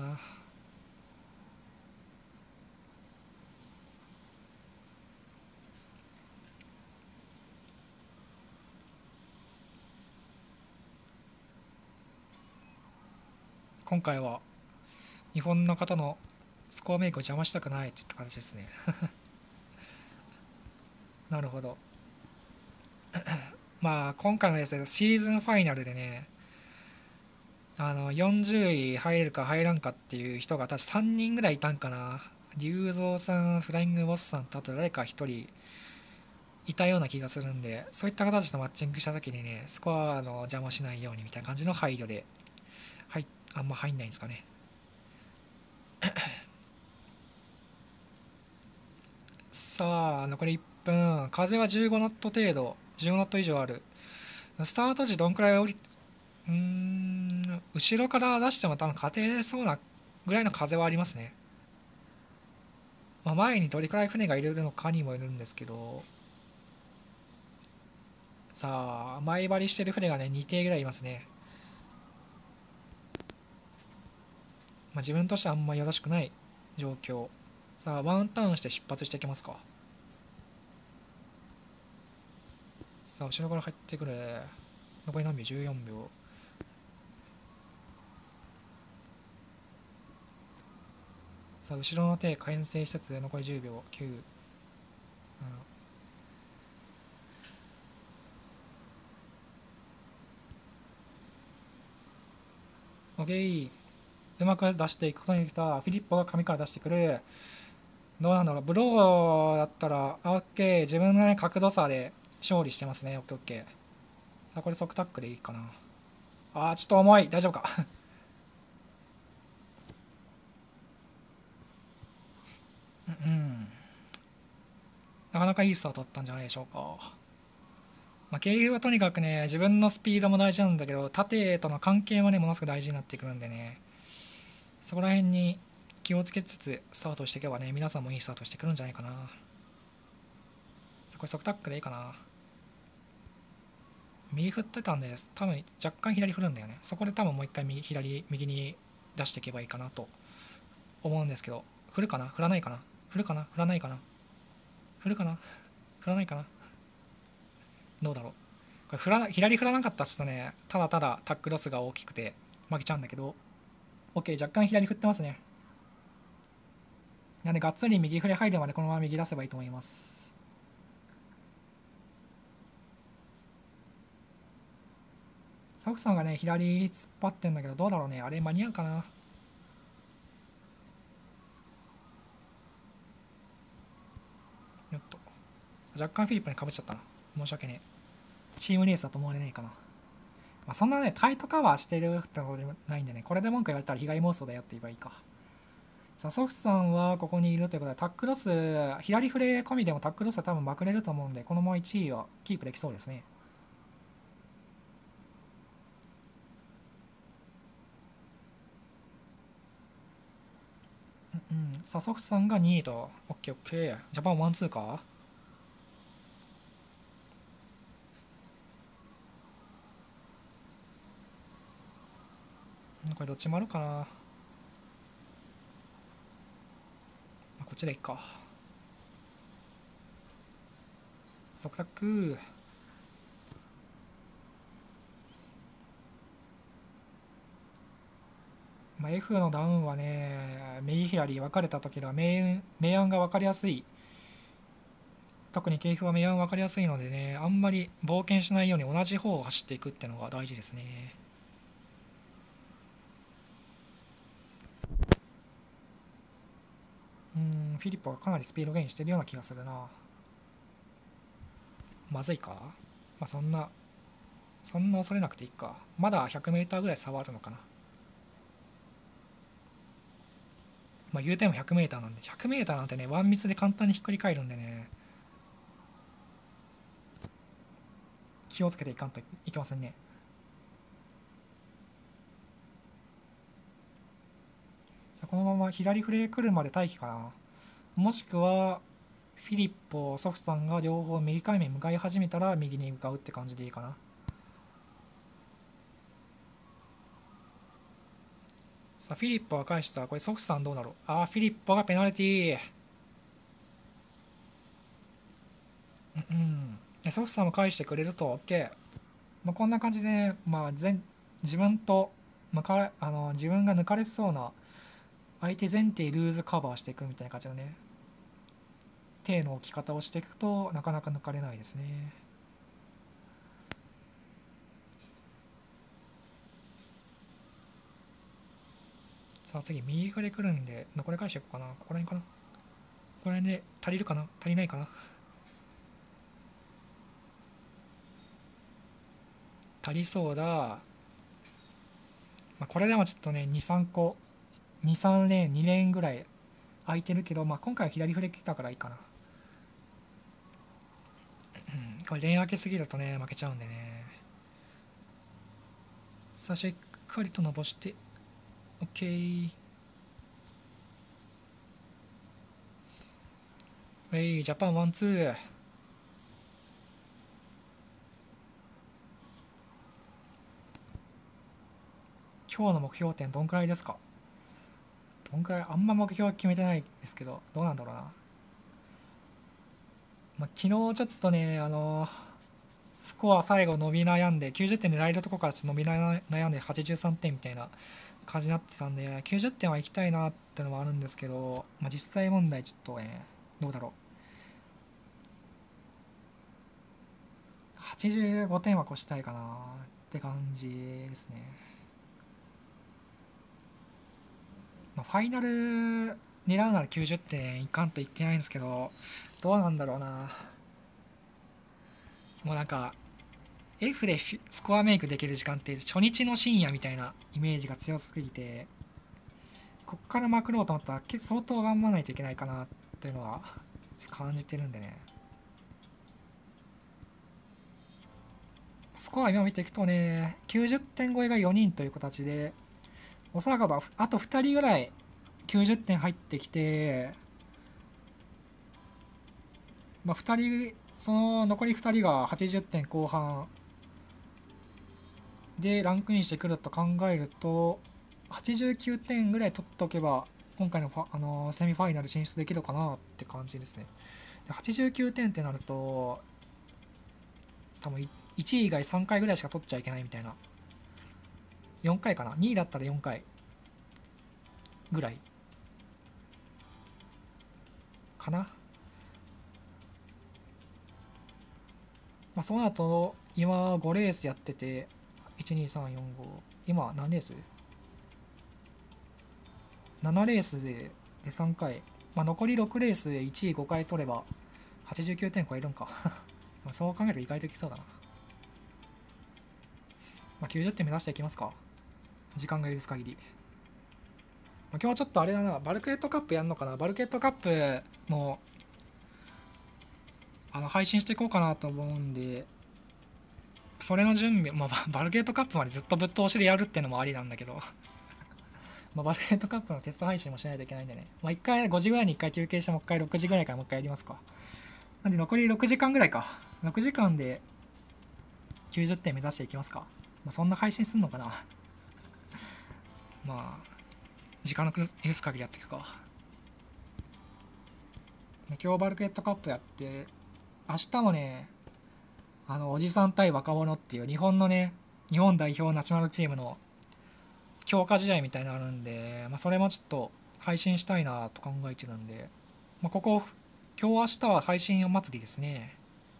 今回は日本の方のスコアメイクを邪魔したくないといった形ですね。なるほど。まあ今回のですね、シーズンファイナルでね、あのよんじゅうい入るか入らんかっていう人が確かさんにんぐらいいたんかな。龍造さん、フライングボスさんとあと誰かひとりいたような気がするんで、そういった方たちとマッチングした時にね、スコアの邪魔しないようにみたいな感じの配慮で、はい、あんま入んないんですかね。さあ残りいっぷん、風はじゅうごノット程度、じゅうごノット以上ある。スタート時どんくらい降り、うーん、後ろから出しても多分勝てそうなぐらいの風はありますね。まあ、前にどれくらい船がいるのかにもよるんですけど、さあ前張りしてる船がねに艇ぐらいいますね。まあ、自分としてはあんまよろしくない状況。さあワンターンして出発していきますか。さあ後ろから入ってくる。残り何秒、じゅうよんびょう。さあ後ろの手牽制しつつ残りじゅうびょう。きゅう、オッケー。うまく出していくことにきた。フィリッポが紙から出してくる。どうなんだろう。ブローだったら、あ、オッケー。自分の、ね、角度差で勝利してますね。オッケーオッケー。さあ、これ即タックでいいかな。あー、ちょっと重い。大丈夫か。うん。なかなかいいスタートだったんじゃないでしょうか。まあ、ケーエフはとにかくね、自分のスピードも大事なんだけど、縦との関係もね、ものすごく大事になってくるんでね、そこら辺に気をつけつつスタートしていけばね、皆さんもいいスタートしてくるんじゃないかな。そこ即タックでいいかな。右振ってたんで、多分若干左振るんだよね。そこで多分もう一回右、左、右に出していけばいいかなと思うんですけど、振るかな振らないかな振るかな振らないかな振るかな振らないかなどうだろう。これ振らな左振らなかったらちょっとね、ただただタックロスが大きくて負けちゃうんだけど、 OK、 若干左振ってますね。なんでがっつり右振り入るまでこのまま右出せばいいと思います。サクさんがね左突っ張ってんだけど、どうだろうね、あれ間に合うかな。よっと、若干フィリップにかぶっちゃったな。 申し訳ねえ。チームレースだと思われないかな。まあ、そんなねタイトカバーしてるってことでもないんでね、これで文句言われたら被害妄想だよって言えばいいか。さあソフトさんはここにいるということで、タックロス左フレ込みでもタックロスは多分まくれると思うんで、このままいちいはキープできそうですね。うん、さあソフトさんがにいと。 オーケーオーケー。ジャパンワンツーか。これどっちもあるかな、まあ、こっちでいいか。速達。まあ、F のダウンはね、右左分かれた時は明明暗が分かりやすい。特に系譜は明暗分かりやすいのでね、あんまり冒険しないように同じ方を走っていくっていうのが大事ですね。うん、フィリッポがかなりスピードゲインしてるような気がするな。まずいか。まあそんなそんな恐れなくていいか。まだ ひゃくメーター ぐらい差はあるのかな。まあ言うても ひゃくメーター なんで、 ひゃくメーター なんてねワンミスで簡単にひっくり返るんでね、気をつけていかんといけませんね。さあこのまま左フレ来るまで待機かな。もしくはフィリッポソフさんが両方右回面向かい始めたら右に向かうって感じでいいかな。さあフィリッポが返した。これソフさんどうだろう。ああフィリッポがペナルティー。うんうん、ソフさんも返してくれると OK。まあ、こんな感じで、まあ、全自分と向かあの自分が抜かれそうな相手前提ルーズカバーしていくみたいな感じのね、手の置き方をしていくとなかなか抜かれないですね。さあ次右側で来るんで残り返していこうかな。ここら辺かな。ここら辺で足りるかな、足りないかな。足りそうだ。まあ、これでもちょっとねにさんこにさんレーンにレーンぐらい空いてるけど、まあ、今回は左フレ来たからいいかな。これレーン開けすぎるとね負けちゃうんでね。さあしっかりと伸ばして OK。 ウェイジャパンワンツー。今日の目標点どんくらいですか。どんくらい、あんま目標決めてないですけどどうなんだろうな。まあ、昨日ちょっとねあのスコア最後伸び悩んできゅうじゅってん狙えるとこからちょっと伸び悩んではちじゅうさんてんみたいな感じになってたんできゅうじゅってんは行きたいなってのもあるんですけど、まあ、実際問題ちょっとねどうだろう。はちじゅうごてんは越したいかなって感じですね。まあ、ファイナル狙うならきゅうじゅってんいかんといけないんですけど、どうなんだろうな。もうなんか F でスコアメイクできる時間って初日の深夜みたいなイメージが強すぎて、こっからまくろうと思ったら相当頑張らないといけないかなっていうのは感じてるんでね。スコア今見ていくとねきゅうじゅってん超えがよにんという形で、おそらくあとふたりぐらいきゅうじゅってん入ってきて、まあ、ふたりその残りふたりがはちじゅってんこう半でランクインしてくると考えるとはちじゅうきゅうてんぐらい取っておけば今回のファ、あのーセミファイナル進出できるかなって感じですね。ではちじゅうきゅうてんってなると多分いちい以外さんかいぐらいしか取っちゃいけないみたいな。よんかいかな、にいだったらよんかいぐらいかな。まあ、そうなると今ごレースやってていちにさんよんご、今何レース なな レースででさんかい、まあ、残りろくレースでいちいごかい取ればはちじゅうきゅうてん超えるんかまあ、そう考えると意外といきそうだな。まあ、きゅうじゅってん目指していきますか。時間が許す限り。まあ、今日ちょっとあれだな、バルクヘッドカップやんのかな。バルクヘッドカップもあの配信していこうかなと思うんで、それの準備、まあ、バルクヘッドカップまでずっとぶっ通しでやるってのもありなんだけどまあバルクヘッドカップのテスト配信もしないといけないんでね、まあ、いっかいごじぐらいにいっかい休憩して、もういっかいろくじぐらいからもういっかいやりますか。なんで残りろくじかんぐらいか。ろくじかんできゅうじゅってん目指していきますか。まあ、そんな配信すんのかなまあ時間の許す限りやっていくか。今日バルクヘッドカップやって、明日もね、あのおじさん対若者っていう日本のね、日本代表ナショナルチームの強化試合みたいなのあるんで、まあ、それもちょっと配信したいなと考えてるんで、まあ、ここ今日明日は配信祭りですね。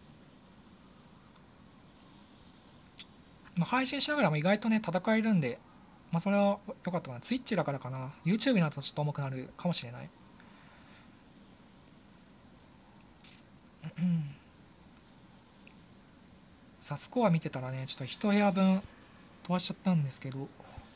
まあ、配信しながらも意外とね戦えるんで、まあ、それは良かったかな。ツイッチだからかな。 YouTube になるとちょっと重くなるかもしれない。さあスコア見てたらね、ちょっと一部屋分飛ばしちゃったんですけど、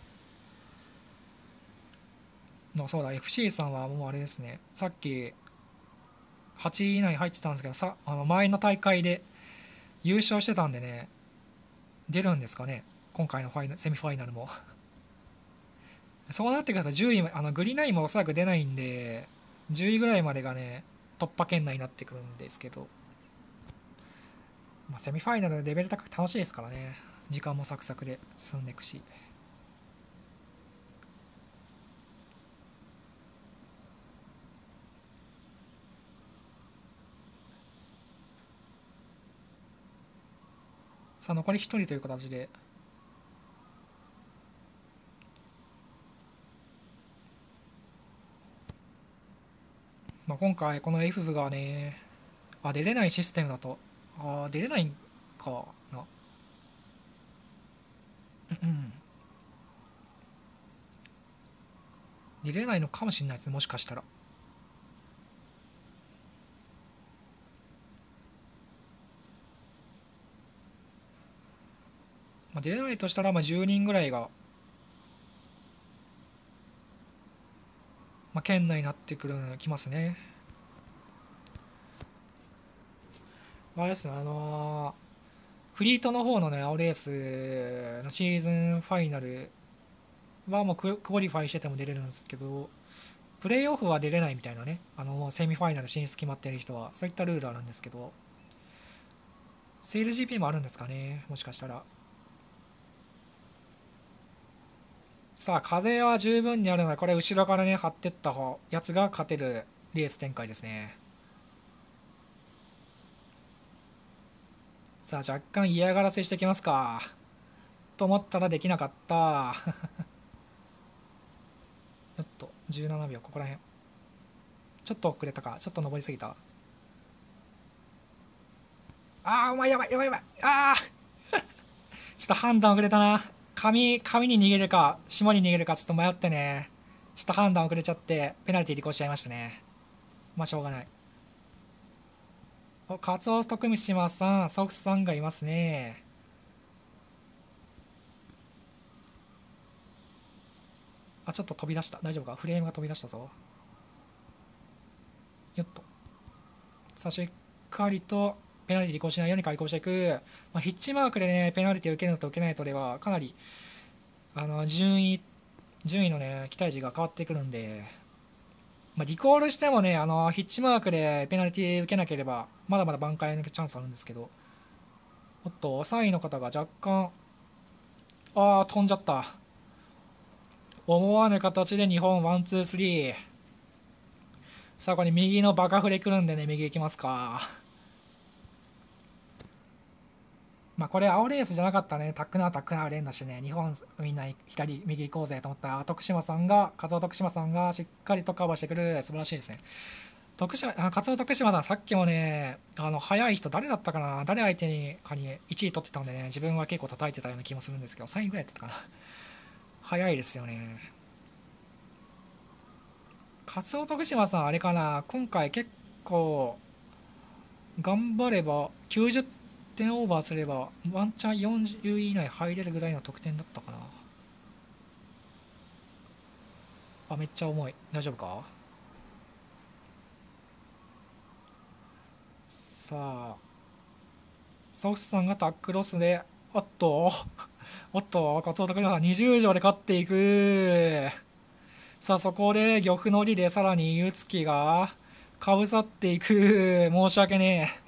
のそうだ エフシー さんはもうあれですね、さっきはちい以内入ってたんですけど、さあの前の大会で優勝してたんでね、出るんですかね、今回のファイナセミファイナルもそうなってくるとじゅうい、あのグリーンナインもおそらく出ないんで、じゅういぐらいまでがね突破圏内になってくるんですけど、まあ、セミファイナルレベル高く楽しいですからね。時間もサクサクで進んでいくし。さあ残りひとりという形で、まあ、今回この F がね、あ出れないシステムだと、あ出れないんかな。うん出れないのかもしれないですね、もしかしたら。まあ、出れないとしたらまあじゅうにんぐらいが、まあ、圏内になってくるきますね。あれですね、あのーフリートの方のね、青レースのシーズンファイナルはもうククオリファイしてても出れるんですけど、プレーオフは出れないみたいなね、あのセミファイナル進出決まっている人はそういったルールあるんですけど、セール ジーピー もあるんですかね、もしかしたら。さあ風は十分にあるので、これ後ろからね張ってった方やつが勝てるレース展開ですね。さあ若干嫌がらせしてきますかと思ったらできなかったよっとじゅうななびょう、ここら辺ちょっと遅れたか、ちょっと上りすぎた。あーお前やばいやばいやばい、あーちょっと判断遅れたな。紙紙に逃げるか霜に逃げるかちょっと迷ってね、ちょっと判断遅れちゃってペナルティー履行しちゃいましたね。まあしょうがない。おカツオ徳島さん、ソフさんがいますね。あちょっと飛び出した、大丈夫か、フレームが飛び出したぞ。よっとさあしっかりとペナルティー履行しないように開講していく。まあ、ヒッチマークでねペナルティーを受けるのと受けないとではかなりあの順位順位のね期待値が変わってくるんで、まあ、リコールしてもねあのヒッチマークでペナルティー受けなければまだまだ挽回のチャンスあるんですけど、おっとさんいの方が若干ああ飛んじゃった。思わぬ形で日本ワンツースリー。さあこれ右のバカフレくるんでね、右行きますか。まあこれ青レースじゃなかったね、タックナータックナー連打してね、日本みんな左右行こうぜと思った徳島さんが、カツオ徳島さんがしっかりとカバーしてくる、素晴らしいですね。徳島あカツオ徳島さん、さっきもね、あの速い人誰だったかな、誰相手にかにいちい取ってたんでね、自分は結構叩いてたような気もするんですけど、さんいぐらいだったかな。速いですよね。カツオ徳島さん、あれかな、今回結構頑張ればきゅうじゅってんオーバーすればワンチャンよんじゅうい以内入れるぐらいの得点だったかな。あ、めっちゃ重い。大丈夫か。さあソフトさんがタックロスで、おっとおっと勝俣君がにじゅう条で勝っていく。さあそこで玉乗りでさらにゆつきがかぶさっていく。申し訳ねえ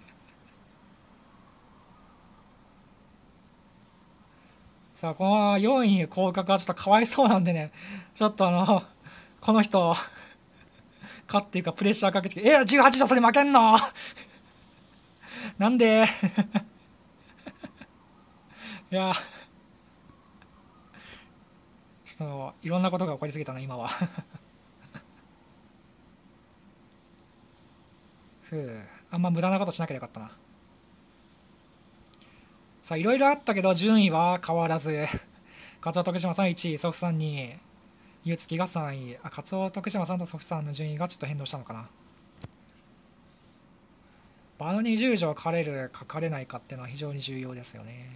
さあこのよんい降格はちょっとかわいそうなんでね、ちょっとあのこの人勝っていうかプレッシャーかけてきて、えじゅうはち条それ負けんのなんでいやちょっといろんなことが起こりすぎたな今はふう、あんま無駄なことしなければよかったな。さあいろいろあったけど順位は変わらず勝尾徳島さんいちい、ソフさんにい、ゆつきがさんい。あ、勝尾徳島さんとソフさんの順位がちょっと変動したのかな。場のにじゅう条書かれる書かれないかっていうのは非常に重要ですよね。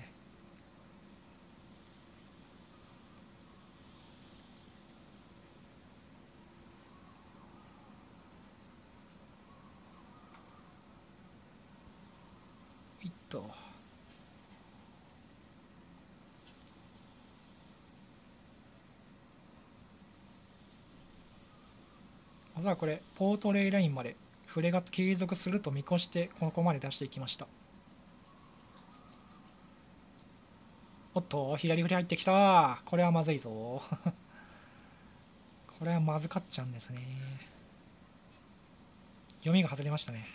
いっとまずはこれポートレイラインまで触れが継続すると見越してここまで出していきました。おっと左振り入ってきた。これはまずいぞこれはまずかっちゃうんですね。読みが外れましたね。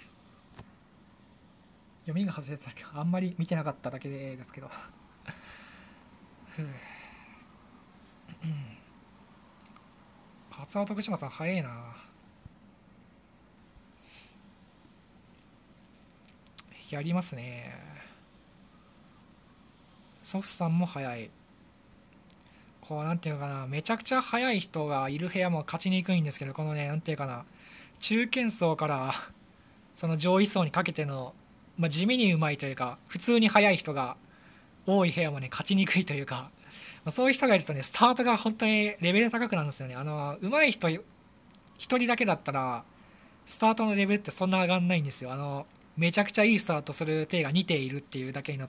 読みが外れてたけどあんまり見てなかっただけですけど勝尾徳島さん早いな。やりますね。ソフさんも早い。こうなんていうかな、めちゃくちゃ速い人がいる部屋も勝ちにくいんですけど、このねなんていうかな、中堅層からその上位層にかけての、まあ、地味にうまいというか普通に速い人が多い部屋もね勝ちにくいというか、まあ、そういう人がいるとねスタートが本当にレベル高くなるんですよね。あの上手い人一人だけだったらスタートのレベルってそんな上がんないんですよ。あのめちゃくちゃいいスタートする手がに手いるっていうだけになって、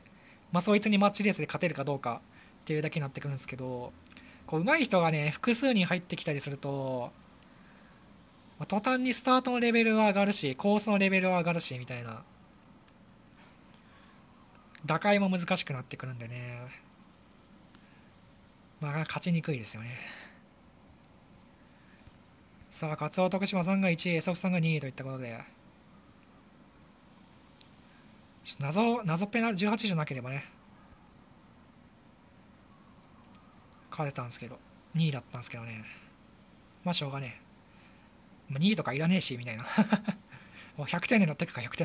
まあ、そいつにマッチレースで勝てるかどうかっていうだけになってくるんですけど、こう上手い人がね複数人入ってきたりすると、まあ、途端にスタートのレベルは上がるしコースのレベルは上がるしみたいな、打開も難しくなってくるんでね、まあ勝ちにくいですよね。さあ勝尾徳島さんがいちい、ソフさんがにいといったことで、ちょっと謎謎ペナじゅうはちじゃなければね勝てたんですけどにいだったんですけどね、まあしょうがねえ、まあ、にいとかいらねえしみたいなもうひゃくてんで乗ってくかひゃくてん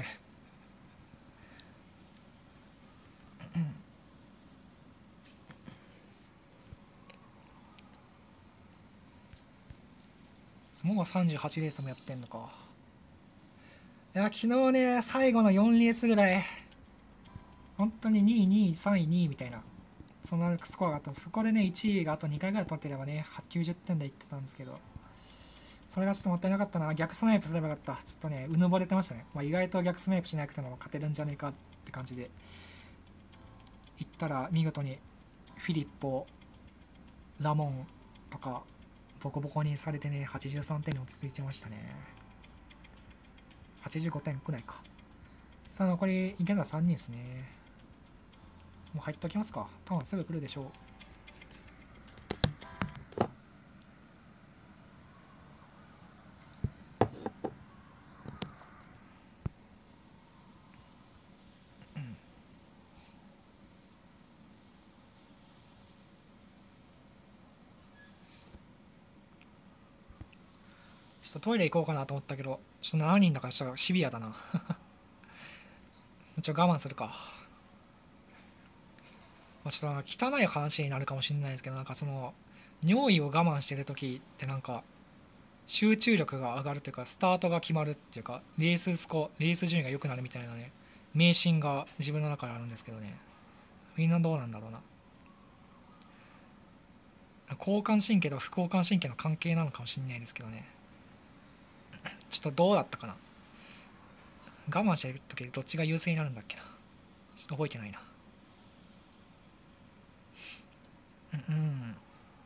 もうさんじゅうはちレースもやってんのか。いや昨日ね最後のよんレースぐらい本当ににいにいさんいにいみたいなそんなスコアがあったんです。そこでねいちいがあとにかいぐらい取ってればねきゅうじゅってんでいってたんですけど、それがちょっともったいなかったな。逆スナイプすればよかった。ちょっとねうぬぼれてましたね。まあ、意外と逆スナイプしなくても勝てるんじゃねえかって感じでいったら見事にフィリッポラモンとかボコボコにされてねはちじゅうさんてんに落ち着いてましたね。はちじゅうごてんくらいか。さあ残りいけたらさんにんですね。もう入っときますか。多分すぐ来るでしょう。ちょっとトイレ行こうかなと思ったけどちょっとしちにんだからちょっとシビアだなちょっと我慢するか。まあ、ちょっと汚い話になるかもしれないですけど、なんかその尿意を我慢してる時ってなんか集中力が上がるというかスタートが決まるっていうかレーススコレース順位が良くなるみたいなね、 迷信が自分の中であるんですけどね。みんなどうなんだろうな。交感神経と副交感神経の関係なのかもしれないですけどね。ちょっとどうだったかな。我慢してる時どっちが優勢になるんだっけな。ちょっと覚えてないな。うん、うん、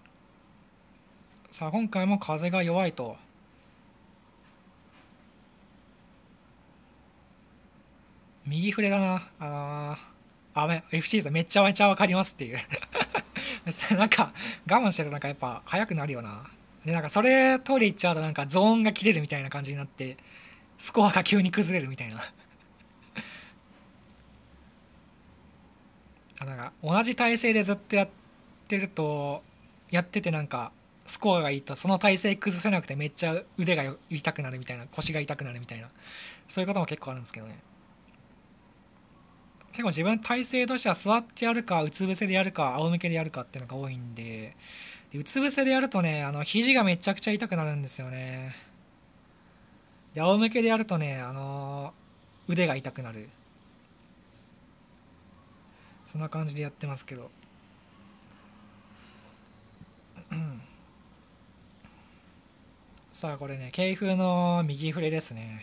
さあ今回も風が弱いと。右振れだな。あーあめ エフシー さんめちゃめちゃわかりますっていうなんか我慢してるとなんかやっぱ速くなるよな。でなんかそれ通りいっちゃうとなんかゾーンが切れるみたいな感じになってスコアが急に崩れるみたいなあなんか同じ体勢でずっとやってるとやっててなんかスコアがいいとその体勢崩せなくてめっちゃ腕が痛くなるみたいな、腰が痛くなるみたいな、そういうことも結構あるんですけどね。結構自分体勢としては座ってやるかうつ伏せでやるか仰向けでやるかっていうのが多いんで、でうつ伏せでやるとねあの肘がめちゃくちゃ痛くなるんですよね。で仰向けでやるとねあのー腕が痛くなる。そんな感じでやってますけどさあこれね軽風の右振れですね。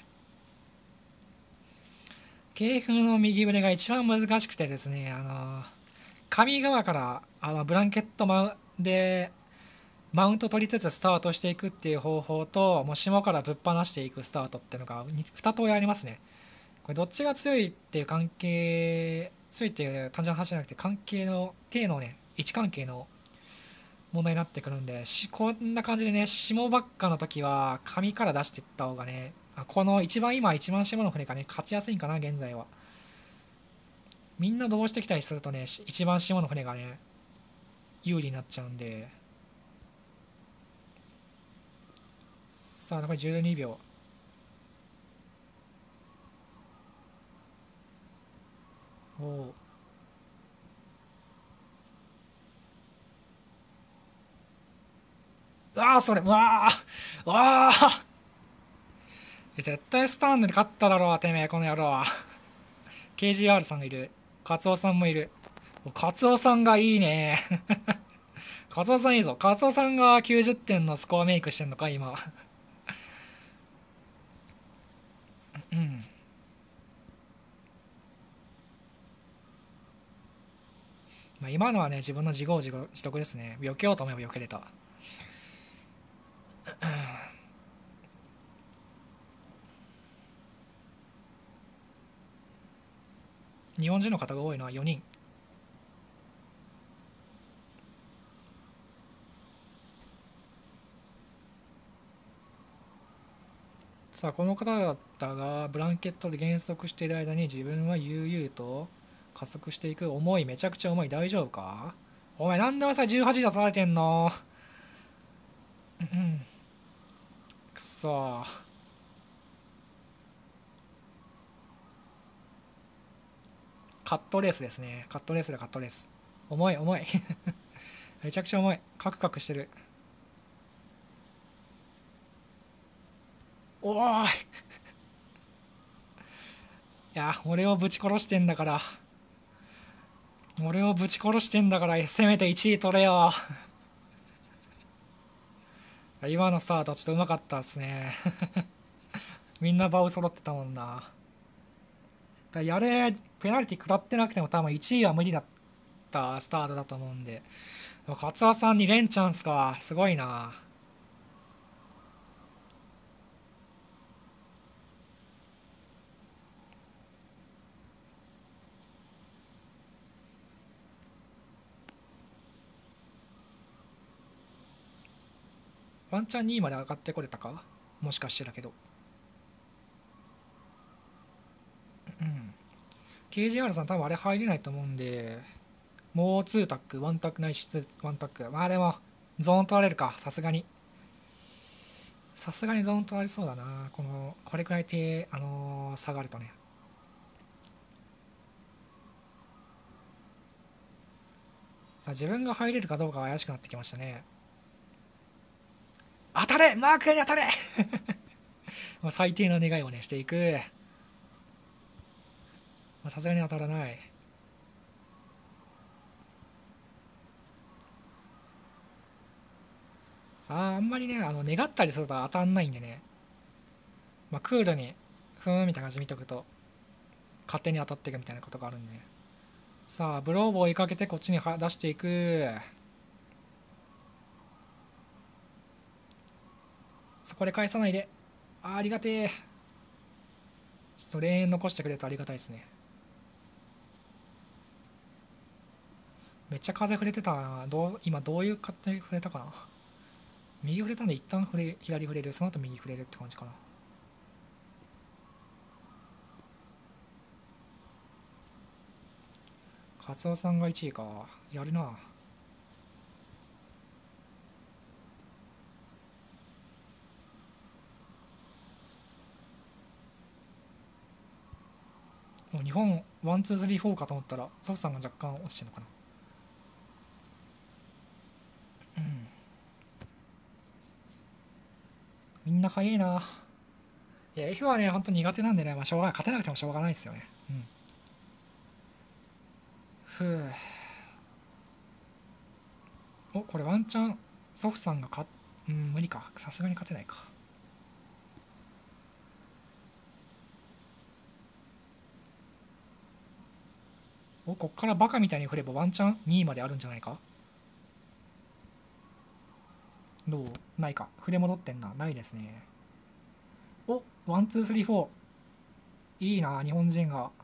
軽風の右振れが一番難しくてですね、あの上側からあのブランケットマウでマウント取りつつスタートしていくっていう方法と、もう下からぶっ放していくスタートっていうのがに通りありますね。これどっちが強いっていう関係、強いっていう単純な話じゃなくて関係の体のね位置関係の問題になってくるんで、しこんな感じでね下ばっかの時は上から出していった方がね、この一番今一番下の船がね勝ちやすいんかな現在は。みんなどうしてきたりするとね一番下の船がね有利になっちゃうんで。さあ残りじゅうにびょう。おおああそれうわあわあ絶対スタンドで勝っただろうてめえこの野郎ケージーアール さんがいる。カツオさんもいる。カツオさんがいいねカツオさんいいぞ。カツオさんがきゅうじゅってんのスコアメイクしてんのか今うん。まあ、今のはね自分の自業自得ですね。避けようと思えば避けれた。日本人の方が多いのはよにん。さあこの方々がブランケットで減速している間に自分は悠々と加速していく。重い、めちゃくちゃ重い。大丈夫か。お前なんでさじゅうはちだ取られてんのうんくそー。カットレースですね。カットレースだカットレース。重い重いめちゃくちゃ重い。カクカクしてる。おーいいや俺をぶち殺してんだから俺をぶち殺してんだからせめていちい取れよ今のスタートちょっとうまかったっすねみんなバウ揃ってたもんな。だやれペナルティ食らってなくても多分いちいは無理だったスタートだと思うんで。カツワさんに連チャンスかすごいな。ワンチャンにいまで上がってこれたかもしかしてだけど。うん ケージーアール さん多分あれ入れないと思うんで、もうツータックワンタックないしワンタック、まあでもゾーン取られるか。さすがにさすがにゾーン取られそうだな。このこれくらい手、あのー下がるとね。さあ自分が入れるかどうかが怪しくなってきましたね。当たれマークに当たれもう最低の願いをねしていく。 さすがに当たらない。さあ、あんまりね、あの願ったりすると当たんないんでね、まあ、クールにふーんみたいな感じで見とくと勝手に当たっていくみたいなことがあるんで、ね、さあブローブを追いかけてこっちには出していく。そこで返さないで。あ、ありがてえ。ちょっとレーン残してくれるとありがたいですね。めっちゃ風触れてたな。どう今どういう勝手に触れたかな。右触れたんで一旦触れ左触れる、その後右触れるって感じかな。カツオさんがいちいか。やるな。もう日本ワンツースリーフォーかと思ったらソフさんが若干落ちてるのかな。うん、みんな早いな。いや F はねほんと苦手なんでね、まあ、しょうがない、勝てなくてもしょうがないですよね。うん、ふう。お、これワンチャンソフさんが勝っ、うん、無理か、さすがに勝てないか。お、こっからバカみたいに振ればワンチャンにいまであるんじゃないか。どう、ないか、振れ戻ってんな。ないですね。お、ワンツースリーフォー、いいな日本人が。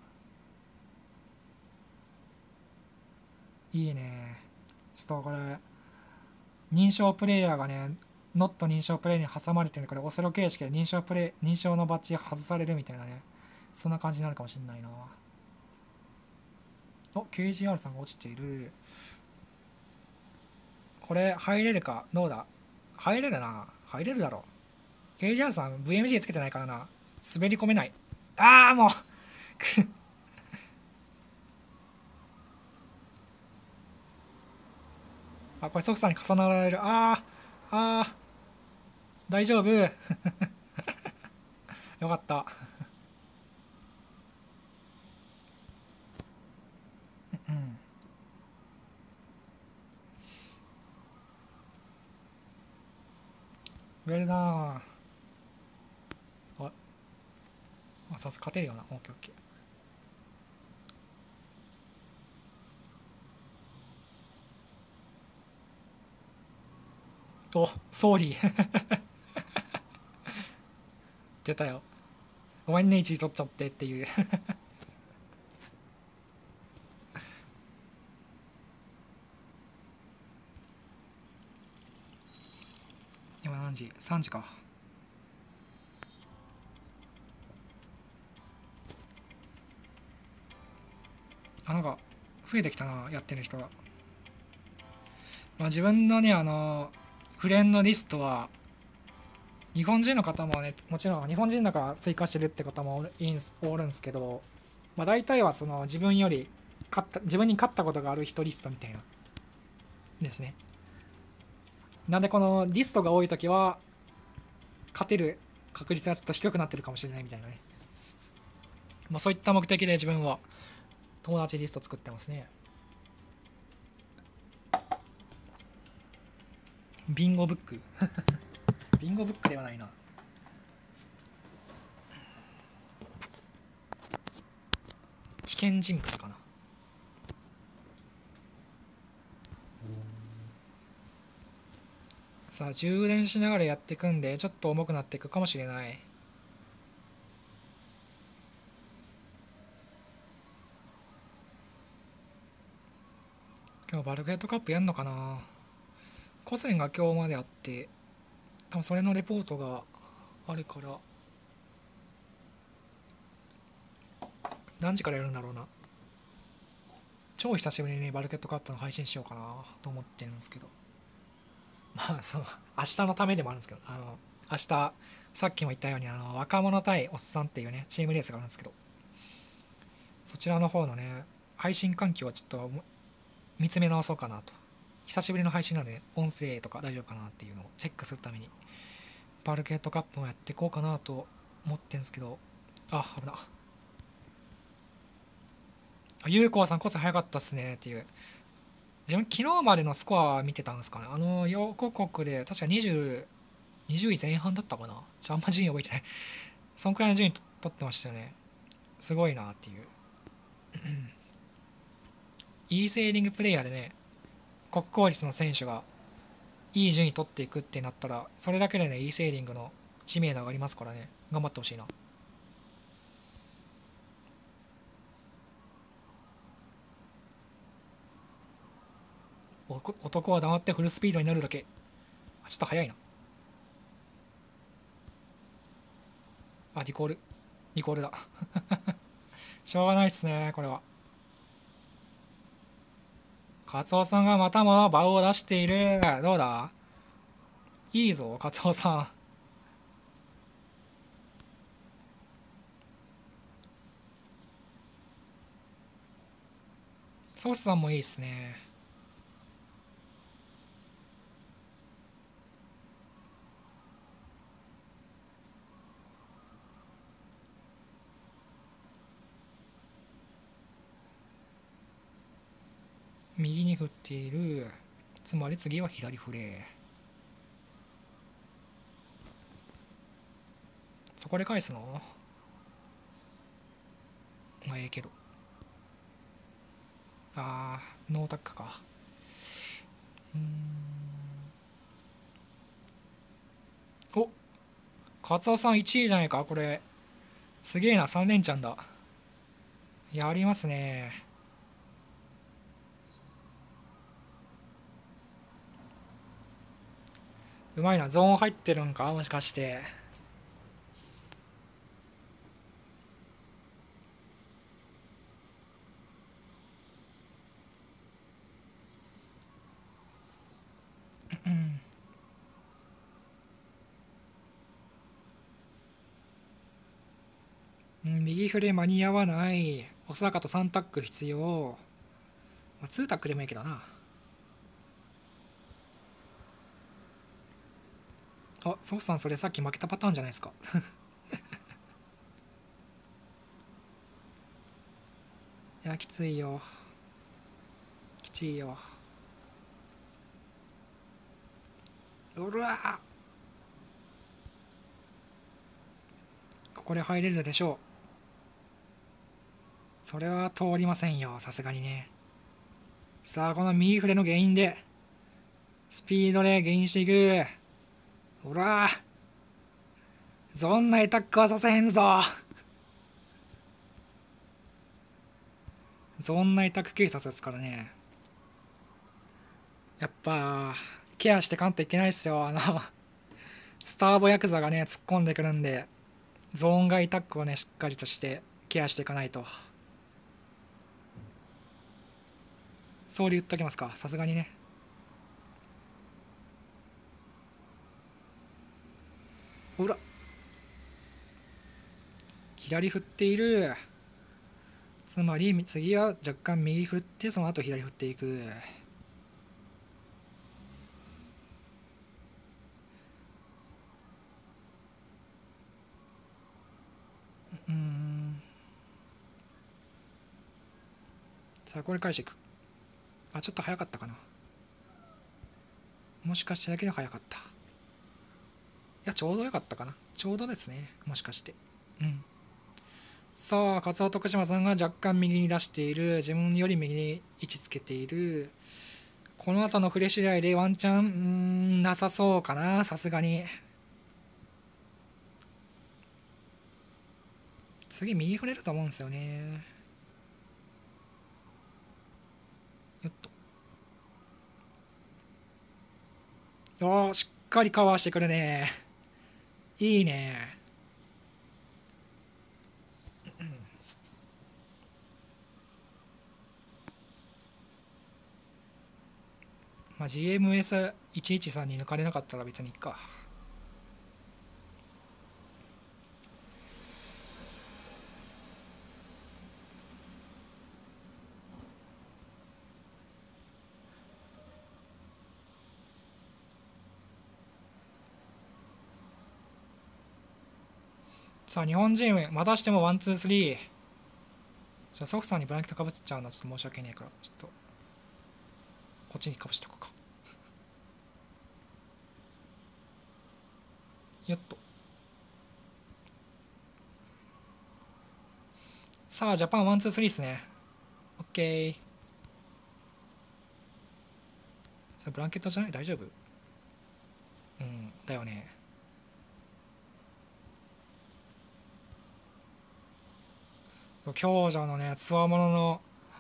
いいね。ちょっとこれ認証プレイヤーがね、ノット認証プレイに挟まれてるから、オセロ形式で認証プレイ認証のバッジ外されるみたいなね、そんな感じになるかもしれないな。お、ケージーアール さんが落ちている。これ入れるか。どうだ、入れるな。入れるだろう。 ケージーアール さん ブイエムジー つけてないからな、滑り込めない。ああもうあ、これソフさんに重なられる。あーあー、大丈夫よかった。うん、ウェルダー。ああ、さす勝てるよな。オッケーオッケー。お、ソーリー出たよ。ごめんね、いちい取っちゃってっていう今何時？ さん 時か。あ、なんか増えてきたな、やってる人が。まあ、自分のね、あのフレンドリストは日本人の方もね、もちろん日本人だから追加してるって方もおるんですけど、まあ、大体はその自分より勝った自分に勝ったことがある人リストみたいなですね。なんでこのリストが多い時は勝てる確率がちょっと低くなってるかもしれないみたいなね、まあ、そういった目的で自分は友達リスト作ってますね。ビンゴブックビンゴブックではないな。危険人物かな。さあ充電しながらやっていくんでちょっと重くなっていくかもしれない。今日バルクヘッドカップやんのかな。古戦が今日まであって多分それのレポートがあるから何時からやるんだろうな。超久しぶりにねバルケットカップの配信しようかなと思ってるんですけど、まあその明日のためでもあるんですけど、あの明日さっきも言ったようにあの若者対おっさんっていうねチームレースがあるんですけど、そちらの方のね配信環境をちょっと見つめ直そうかなと。久しぶりの配信なんで、ね、音声とか大丈夫かなっていうのをチェックするためにバルケットカップもやっていこうかなと思ってるんですけど、あ、危な。 ゆうこうさんこそ早かったっすねっていう。自分昨日までのスコア見てたんですかね。あの予告で確かにじゅう、にじゅうい前半だったかな。ちょあんま順位覚えてない。そんくらいの順位取ってましたよね。すごいなっていう。いいセーリングプレイヤーでね、国公立の選手がいい順位取っていくってなったら、それだけでね、いいセーリングの知名度上がりますからね。頑張ってほしいな。男は黙ってフルスピードになるだけ。あ、ちょっと早いな。あ、リコール。リコールだ。しょうがないっすね、これは。カツオさんがまたも場を出している。どうだいいぞ、カツオさん。ソースさんもいいっすね。右に振っている。つまり次は左振れ。そこで返すのまあええけど。あー、ノータックか。うーん。お、カツオさんいちいじゃないかこれ。すげえな、さん連チャンだ。やりますね。うまいな、ゾーン入ってるんかもしかして。うん、右振れ間に合わない。おそらくあとさんタック必要。まあ、にタックでもいいけどな。あ、ソフさんそれさっき負けたパターンじゃないですか。いや、きついよ。きちいよ。うわここで入れるでしょう。それは通りませんよ、さすがにね。さあ、この右振れの原因で、スピードでゲインしていく。ほらそんなエタックはさせへんぞ。そんなエタック警察ですからね。やっぱ、ケアしてかんといけないっすよ。あの、スターボヤクザがね、突っ込んでくるんで、ゾーン外タックをね、しっかりとしてケアしていかないと。そう言っときますか、さすがにね。ほら左振っている。つまり次は若干右振ってその後左振っていく。うーんさあこれ返していく。あ、ちょっと早かったかな。もしかしてだけど早かった。いやちょうどよかったかな。ちょうどですね、もしかして。うん。さあカツオ徳島さんが若干右に出している。自分より右に位置つけている。この後のフレ試合でワンチャンうーんなさそうかな、さすがに。次右振れると思うんですよね。よっと。おーしっかりカバーしてくるね。いいね。まあ ジーエムエスいちいちさん に抜かれなかったら別にいいか。さあ日本人またしてもワンツースリー。 じゃあソフさんにブランケットかぶっちゃうのはちょっと申し訳ないから、ちょっとこっちにかぶしとくか。よっと。さあジャパンワンツースリーですね。オッケー。それブランケットじゃない？大丈夫？うんだよね。強者のねつわものの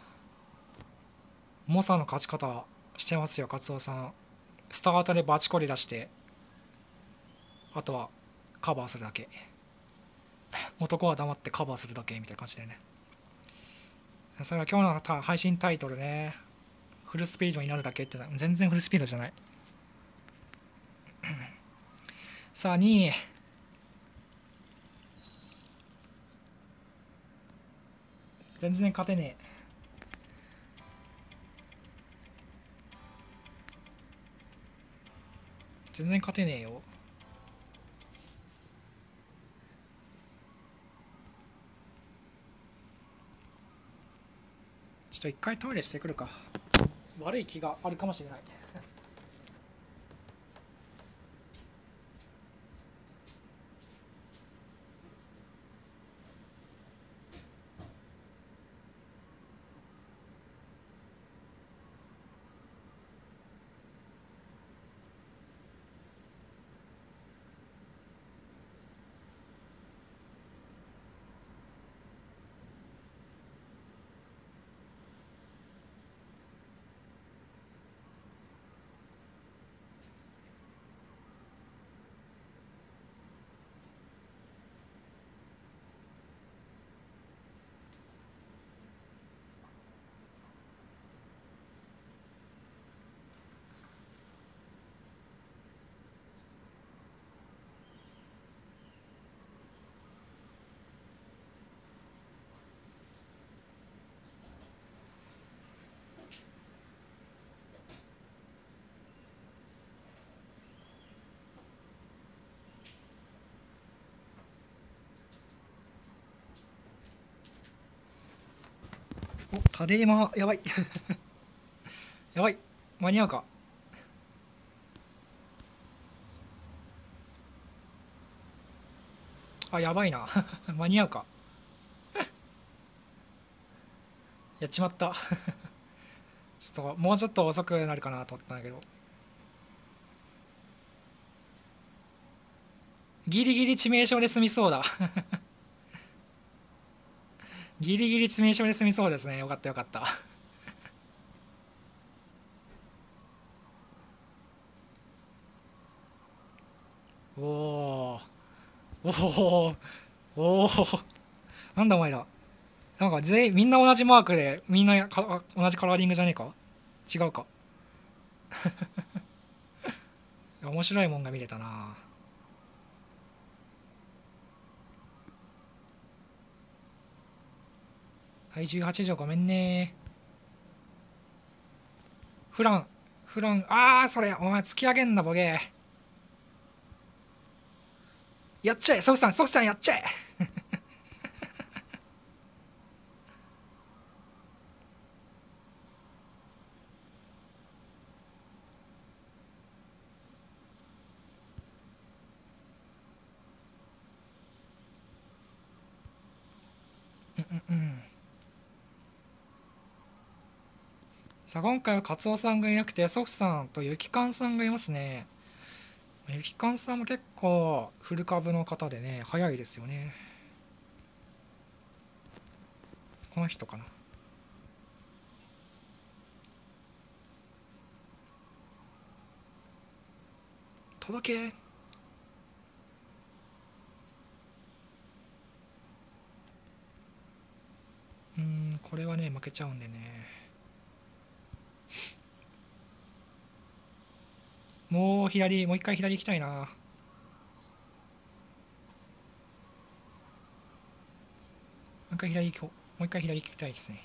猛者の勝ち方してますよ、カツオさん。スタートでバチコリ出して、あとはカバーするだけ。男は黙ってカバーするだけみたいな感じでね。それは今日の配信タイトルね、フルスピードになるだけってのは全然フルスピードじゃない。さあにい、全然勝てねえ。全然勝てねえよ。ちょっと一回トイレしてくるか。悪い気があるかもしれない。お、タデーマやばいやばい、間に合うか。あ、やばいな間に合うかやっちまったちょっともうちょっと遅くなるかなと思ったんだけど、ギリギリ致命傷で済みそうだギリギリ致命傷で済みそうですね。よかったよかったおおおおおお、なんだお前ら。なんか全員みんな同じマークでみんなか同じカラーリングじゃねえか。違うか面白いもんが見れたな。はいじゅうはち条ごめんね。フランフラン、ああそれお前突き上げんなボケ。やっちゃえソフさん、ソフさんやっちゃえうんうんうん。さあ今回はカツオさんがいなくてソフさんとユキカンさんがいますね。ユキカンさんも結構フル株の方でね、早いですよね。この人かな。届け。うーん、これはね負けちゃうんでね。もう左、もう一回左行きたいな。もう一回左行こう。もう一回左行きたいですね。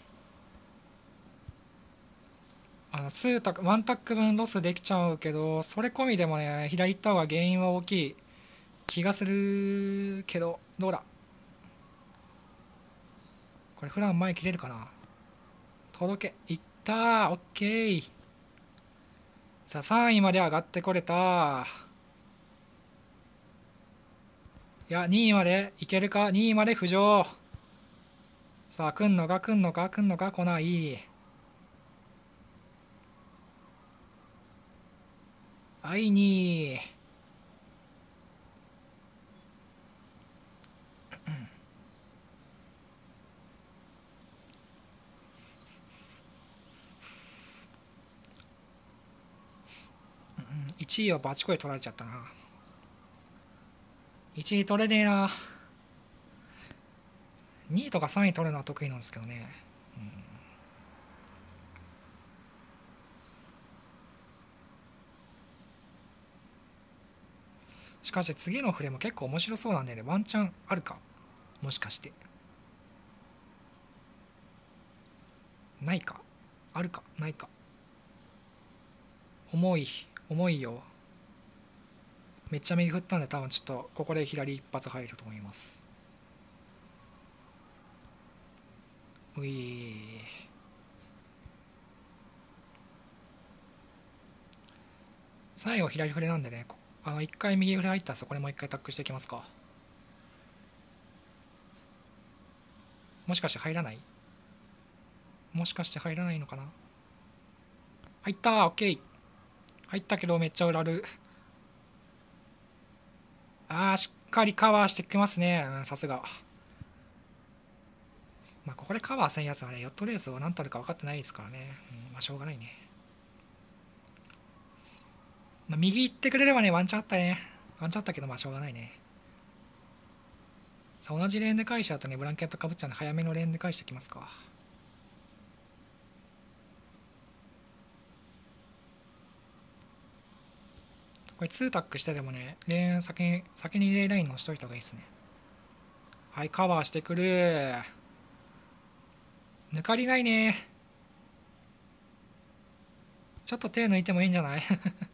あのツータックワンタック分ロスできちゃうけど、それ込みでもね左行った方が原因は大きい気がするけど、どうだ。 これ普段前切れるかな。届け、いったー、オッケー。さあさんいまで上がってこれた。いやにいまでいけるか。にいまで浮上。さあ来んのか来んのか来んのか。来ない。はい、にい。いちいはバチコイ取られちゃったな。いちい取れねえな。にいとかさんい取るのは得意なんですけどね。うん、しかし次のフレも結構面白そうなんでね、ワンチャンあるか。もしかしてないか。あるかないか。重い重いよ。めっちゃ右振ったんで多分ちょっとここで左一発入ると思います。うい、最後左振れなんでね、あのいっかい右振れ入ったらそこでもういっかいタックしていきますか。もしかして入らない。もしかして入らないのかな。入ったー、オッケー。入ったけどめっちゃ裏る。あー、しっかりカバーしてきますね。さすが。まあここでカバーせんやつはね、ヨットレースを何取るか分かってないですからね。うん、まあしょうがないね。まあ、右行ってくれればね、ワンチャンあったね。ワンチャンあったけど、まあしょうがないね。さあ同じレーンで返しちゃうとね、ブランケットかぶっちゃうんで早めのレーンで返してきますか。これにタックしてでもね、レーン先に、先にレーラインのしといた方がいいですね。はい、カバーしてくる。抜かりないね。ちょっと手抜いてもいいんじゃない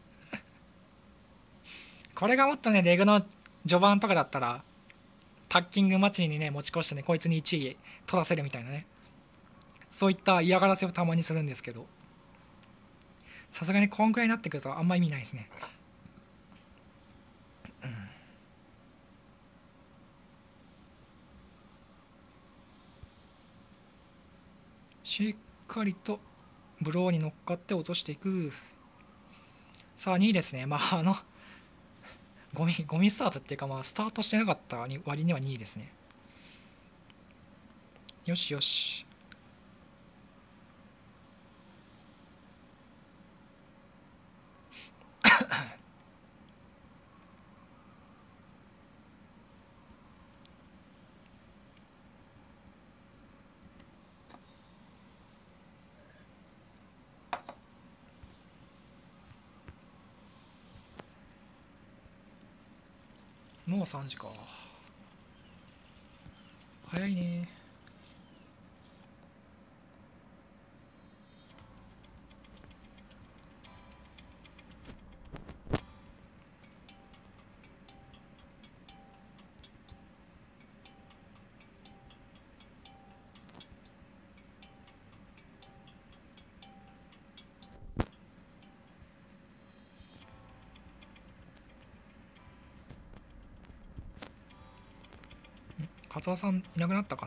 これがもっとね、レグの序盤とかだったら、タッキング待ちにね、持ち越してね、こいつにいちい取らせるみたいなね。そういった嫌がらせをたまにするんですけど、さすがにこんくらいになってくるとあんま意味ないですね。うん、しっかりとブローに乗っかって落としていく。さあにいですね。まああのゴミゴミスタートっていうか、まあスタートしてなかった割にはにいですね。よしよし。もうさんじか。早いね。カツオさんいなくなったかな。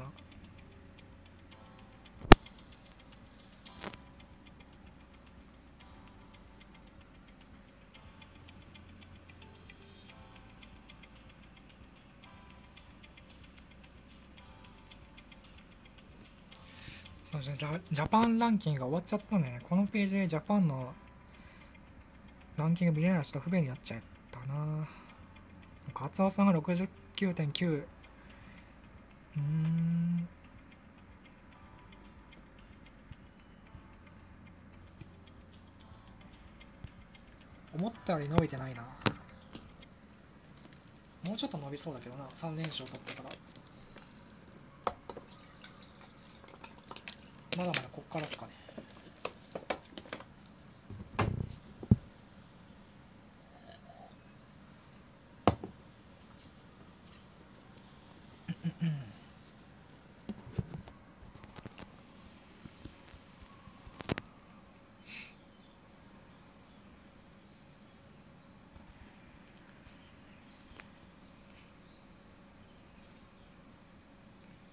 そうですね、ジャジャパンランキングが終わっちゃったんでね、このページでジャパンのランキング見れないのはちょっと不便になっちゃったな。カツオさんが ろくじゅうきゅうてんきゅう。 うーん、思ったより伸びてないな。もうちょっと伸びそうだけどな、さん連勝取ってから。まだまだこっからっすかね。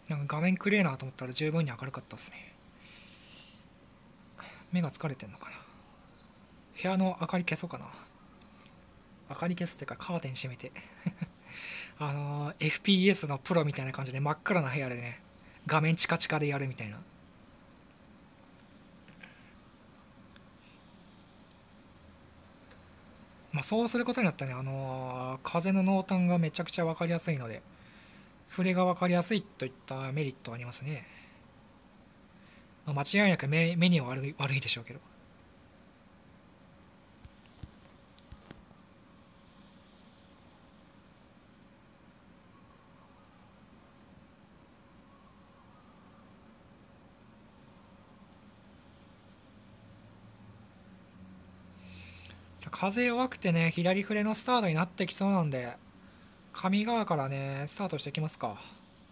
なんか画面クリアなと思ったら十分に明るかったですね。目が疲れてんのかな。部屋の明かり消そうかな。明かり消すっていうかカーテン閉めてあのー、エフピーエス のプロみたいな感じで真っ暗な部屋でね、画面チカチカでやるみたいな。まあそうすることによってね、あのー、風の濃淡がめちゃくちゃ分かりやすいので、触れが分かりやすいといったメリットありますね。まあ、間違いなく目目には悪い悪いでしょうけど。風弱くてね、左触れのスタートになってきそうなんで、上側からね、スタートしていきますか。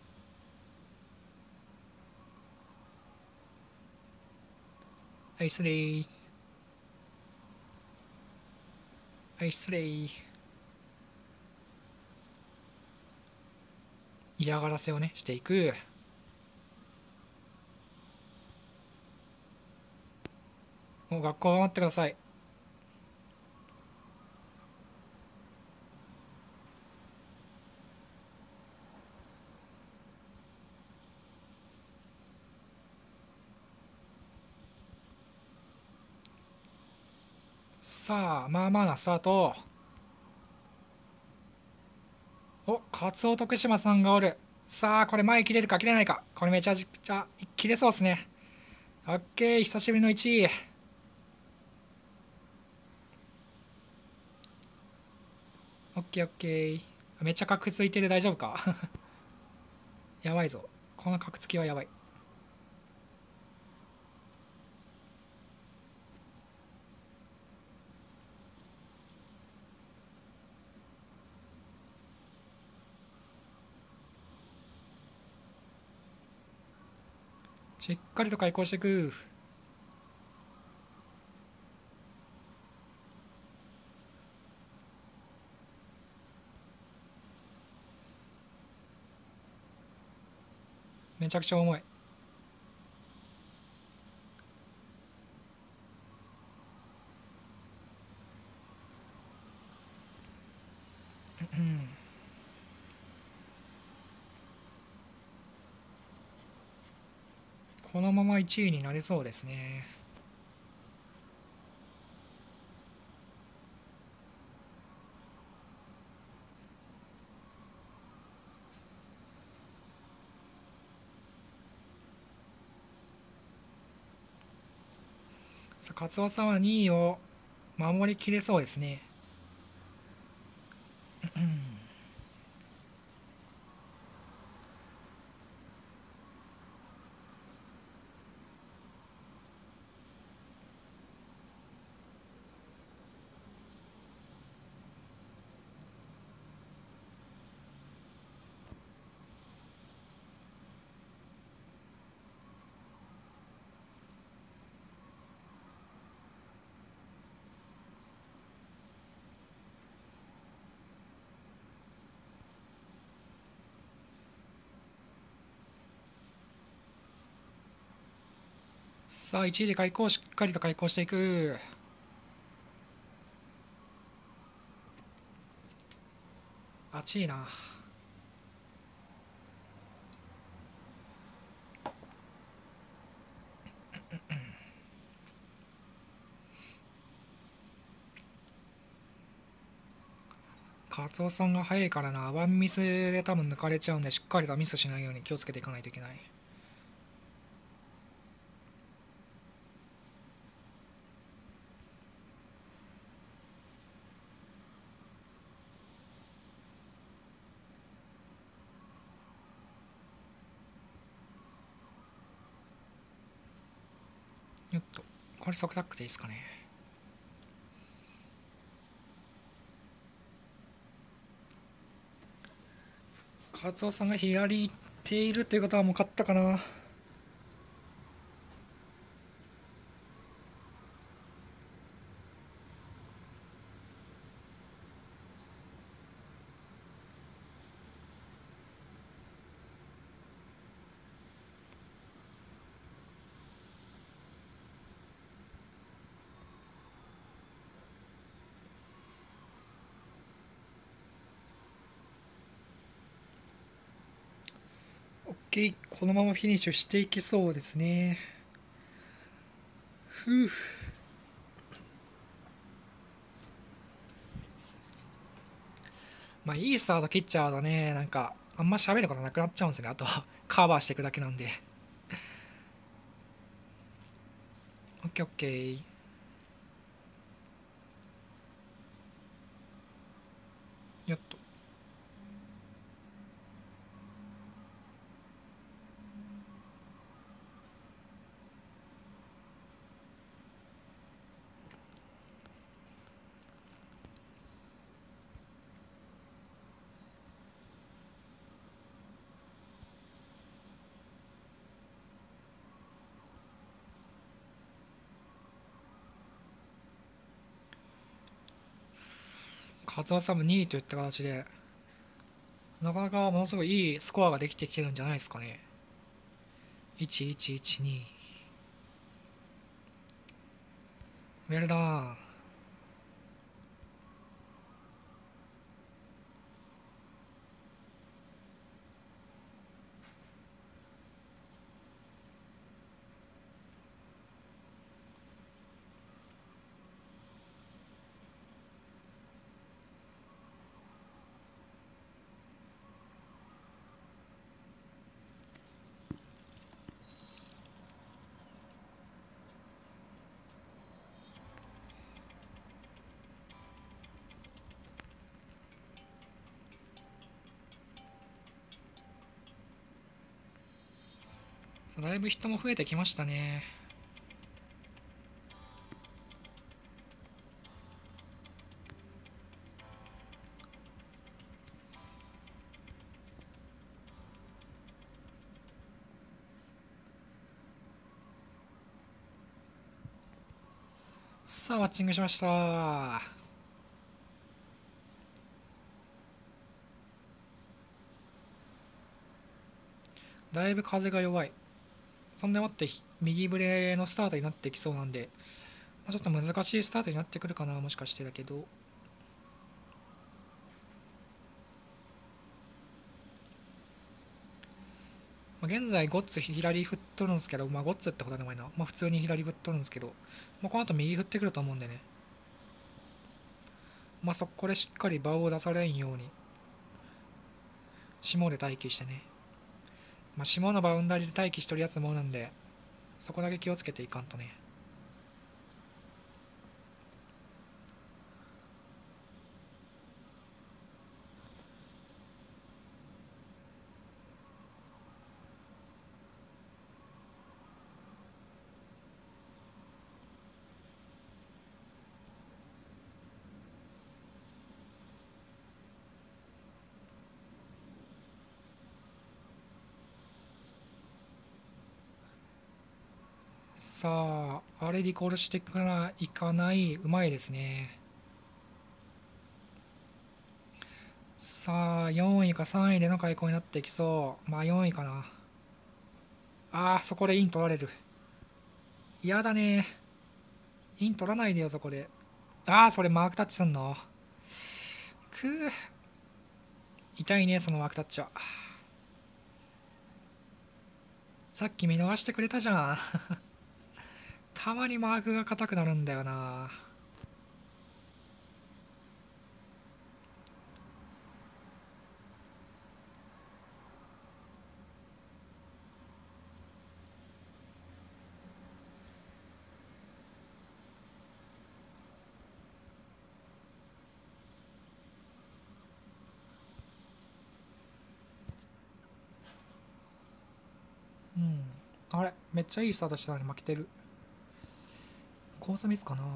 はい、失礼。はい、失礼。嫌がらせをね、していく。もう学校頑張ってください。さあ、まあまあなスタート。お、カツオ徳島さんがおる。さあ、これ前切れるか切れないか。これめちゃくちゃ切れそうですね。オッケー、久しぶりのいちい。オッケーオッケー。めっちゃカクついてる、大丈夫かやばいぞ。このカクつきはやばい。しっかりと開口していく。めちゃくちゃ重い。このままいちいになれそうですね。さあ、カツオさんはにいを守りきれそうですね。さあ、いちいで開口、しっかりと開口していく。熱いな。カツオさんが早いからな。ワンミスで多分抜かれちゃうんで、しっかりとミスしないように気をつけていかないといけない。よっと。これ速タックでいいですかね。カツオさんが左行っているということはもう勝ったかな。 OK、このままフィニッシュしていきそうですね。ふう。まあいいスタート切っちゃうとね、なんかあんま喋ることなくなっちゃうんですね。あとはカバーしていくだけなんで。 OKOK。 よっと。勝俣さんもにいといった形で、なかなかものすごいいいスコアができてきてるんじゃないですかね。いちいちいちに。ウェルダン。だいぶ人も増えてきましたね。さあマッチングしました。だいぶ風が弱い。そんでもって右ブレのスタートになってきそうなんで、まあ、ちょっと難しいスタートになってくるかな、もしかしてだけど。まあ、現在ゴッツ左振っとるんですけど、まあ、ゴッツってことはないな、まあ、普通に左振っとるんですけど、まあ、この後右振ってくると思うんでね、まあ、そこでしっかり場を出されんように下で待機してね、まあ、下のバウンダリで待機しとるやつもなんで、そこだけ気をつけていかんとね。さああれリコールしてからいかない。うまいですね。さあよんいかさんいでの開口になってきそう。まあよんいかな。あー、そこでイン取られる。嫌だね。イン取らないでよそこで。ああ、それマークタッチすんの。くー、痛いねそのマークタッチは。さっき見逃してくれたじゃん。たまにマークが硬くなるんだよな。うん。あれめっちゃいいスタートしたのに負けてる。コースミスかな。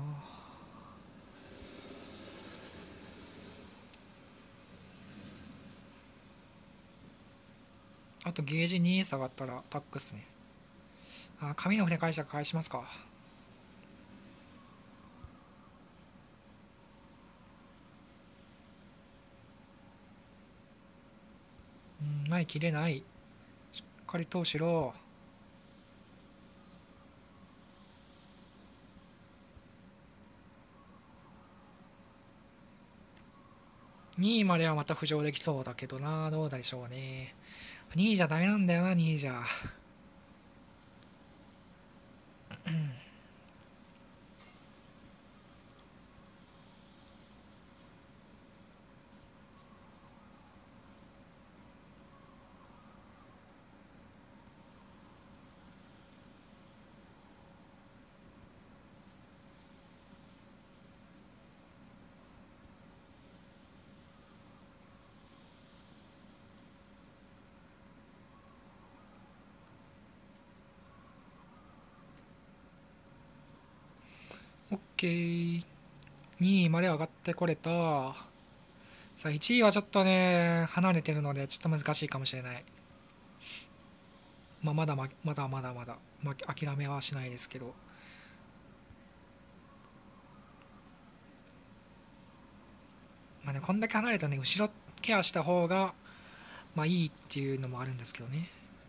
あとゲージに下がったらタックっすね。あ、紙の船会社返しますか。うん、前切れない。しっかり通しろ。にいまではまた浮上できそうだけどな。どうでしょうね。 にいじゃダメなんだよな、にいじゃ。オッケー。にいまで上がってこれた。さあ、いちいはちょっとね、離れてるので、ちょっと難しいかもしれない。まあ、まだままだまだまだ、まあ、諦めはしないですけど。まあね、こんだけ離れたらね、後ろケアした方が、まあいいっていうのもあるんですけどね。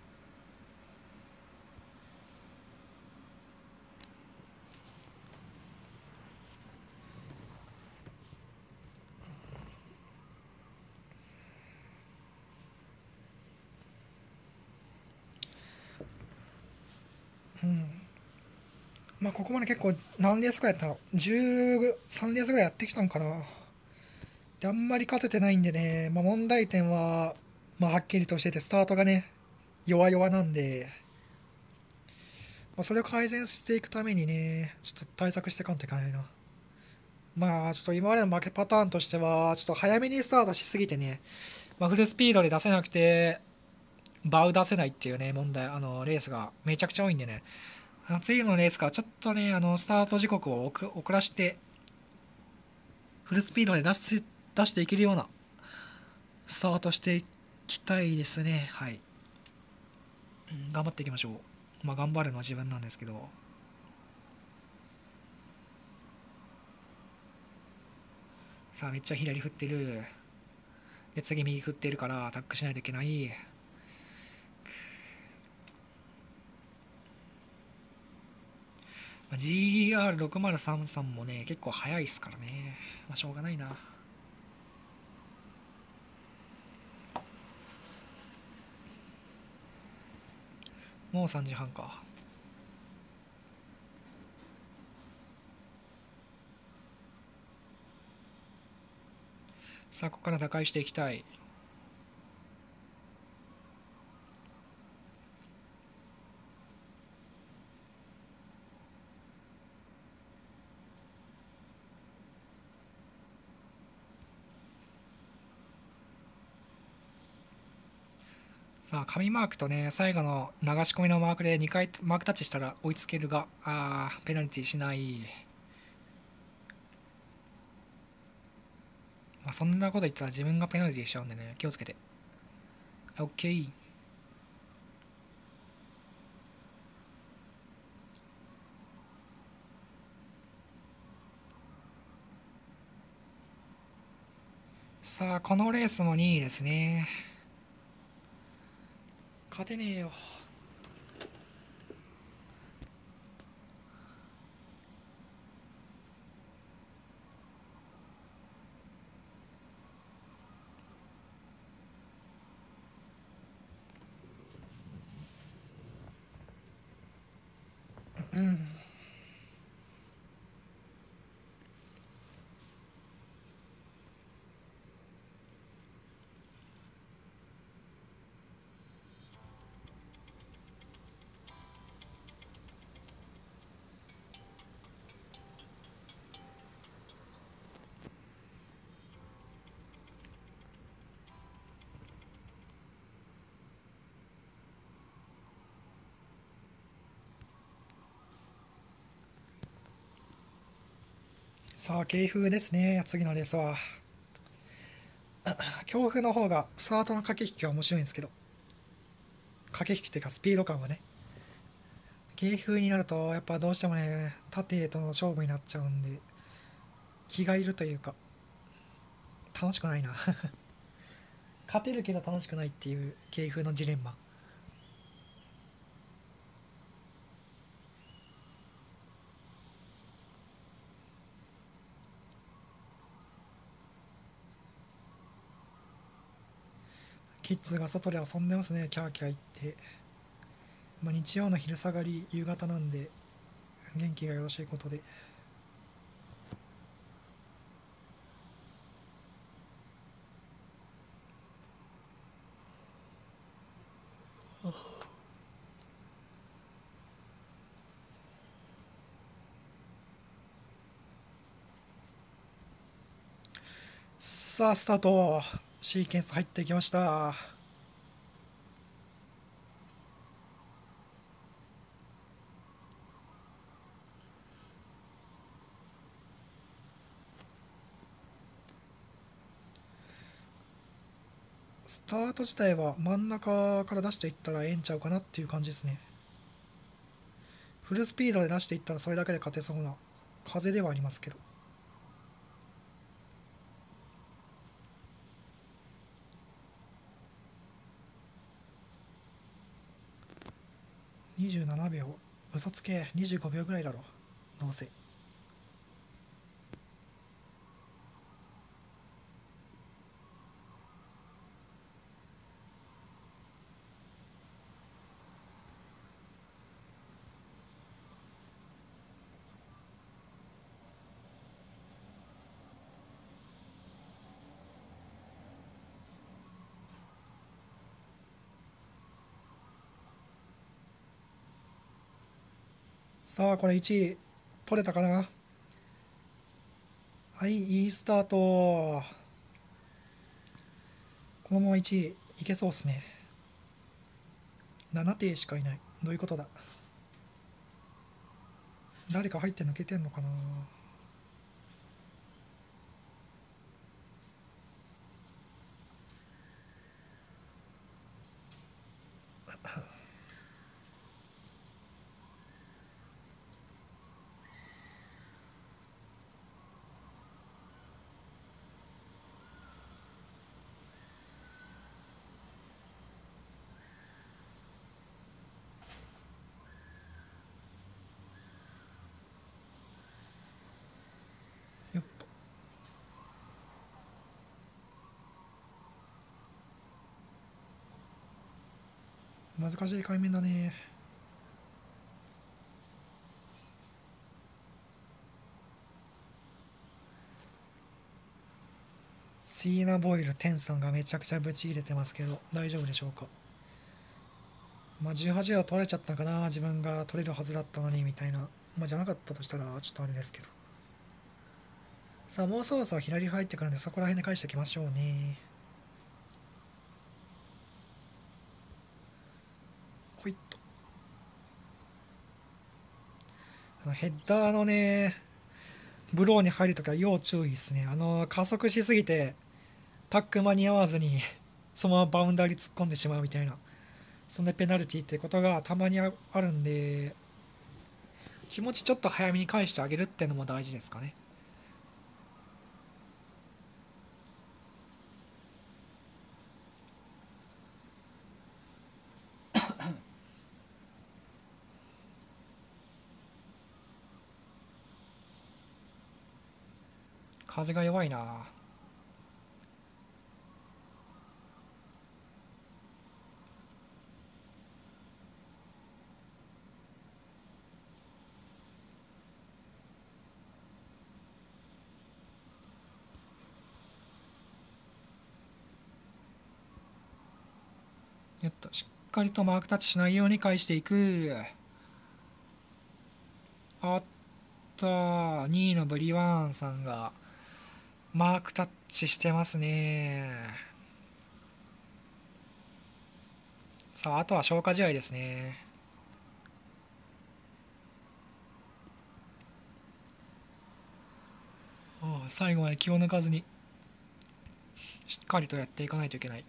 うん。まあここまで結構何レースくらいやったの ?じゅうさん レースぐらいやってきたのかな。で、あんまり勝ててないんでね、まあ問題点は、まあはっきりとしてて、スタートがね、弱々なんで、まあ、それを改善していくためにね、ちょっと対策していかんといけないな。まあちょっと今までの負けパターンとしては、ちょっと早めにスタートしすぎてね、まあ、フルスピードで出せなくて、場を出せないっていうね、問題、あの、レースがめちゃくちゃ多いんでね、次のレースからちょっとね、あの、スタート時刻を遅らして、フルスピードで出し出していけるような、スタートしていきたいですね。はい。うん、頑張っていきましょう。まあ、頑張るのは自分なんですけど。さあ、めっちゃ左振ってる。で、次右振ってるから、アタックしないといけない。ジーアールろくまるさんさん もね、結構速いっすからね。まあ、しょうがないな。もうさんじはんか。さあ、ここから打開していきたい。さあ、紙マークとね、最後の流し込みのマークでにかいマークタッチしたら追いつけるが、あー、ペナルティしない。まあ、そんなこと言ったら自分がペナルティしちゃうんでね、気をつけて。オッケー。さあ、このレースもにいですね。勝てねえよ。うん。さあ、強風ですね、次のレースは。強風の方が、スタートの駆け引きは面白いんですけど、駆け引きっていうかスピード感はね。強風になると、やっぱどうしてもね、縦との勝負になっちゃうんで、気がいるというか、楽しくないな。勝てるけど楽しくないっていう系風のジレンマ。 キッズが外で遊んでますね、キャーキャー言って。まあ、日曜の昼下がり夕方なんで元気がよろしいことで。さあスタート、シーケンス入っていきました。スタート自体は真ん中から出していったらええんちゃうかなっていう感じですね。フルスピードで出していったらそれだけで勝てそうな風ではありますけど。にじゅうななびょう、嘘つけ、にじゅうごびょうぐらいだろどうせ。さあこれいちい取れたかな。はい、いいスタート。このままいちいいけそうっすね。ななていしかいない。どういうことだ。誰か入って抜けてんのかな。よっ難しい海面だね。シーナボイルテンさんがめちゃくちゃブチ入れてますけど大丈夫でしょうか。まあじゅうはちは取れちゃったかな、自分が取れるはずだったのにみたいな。まあじゃなかったとしたらちょっとあれですけど。さあもうそろそろ左入ってくるんでそこら辺で返していきましょうね。ほいっと。あのヘッダーのねブローに入るときは要注意ですね。あの加速しすぎてタック間に合わずにそのままバウンダーに突っ込んでしまうみたいな、そんなペナルティってことがたまにあるんで、気持ちちょっと早めに返してあげるってのも大事ですかね。風が弱いな。よっとしっかりとマークタッチしないように返していく。あったにいのブリワーンさんがマークタッチしてますね。さああとは消化試合ですね。最後まで気を抜かずにしっかりとやっていかないといけない。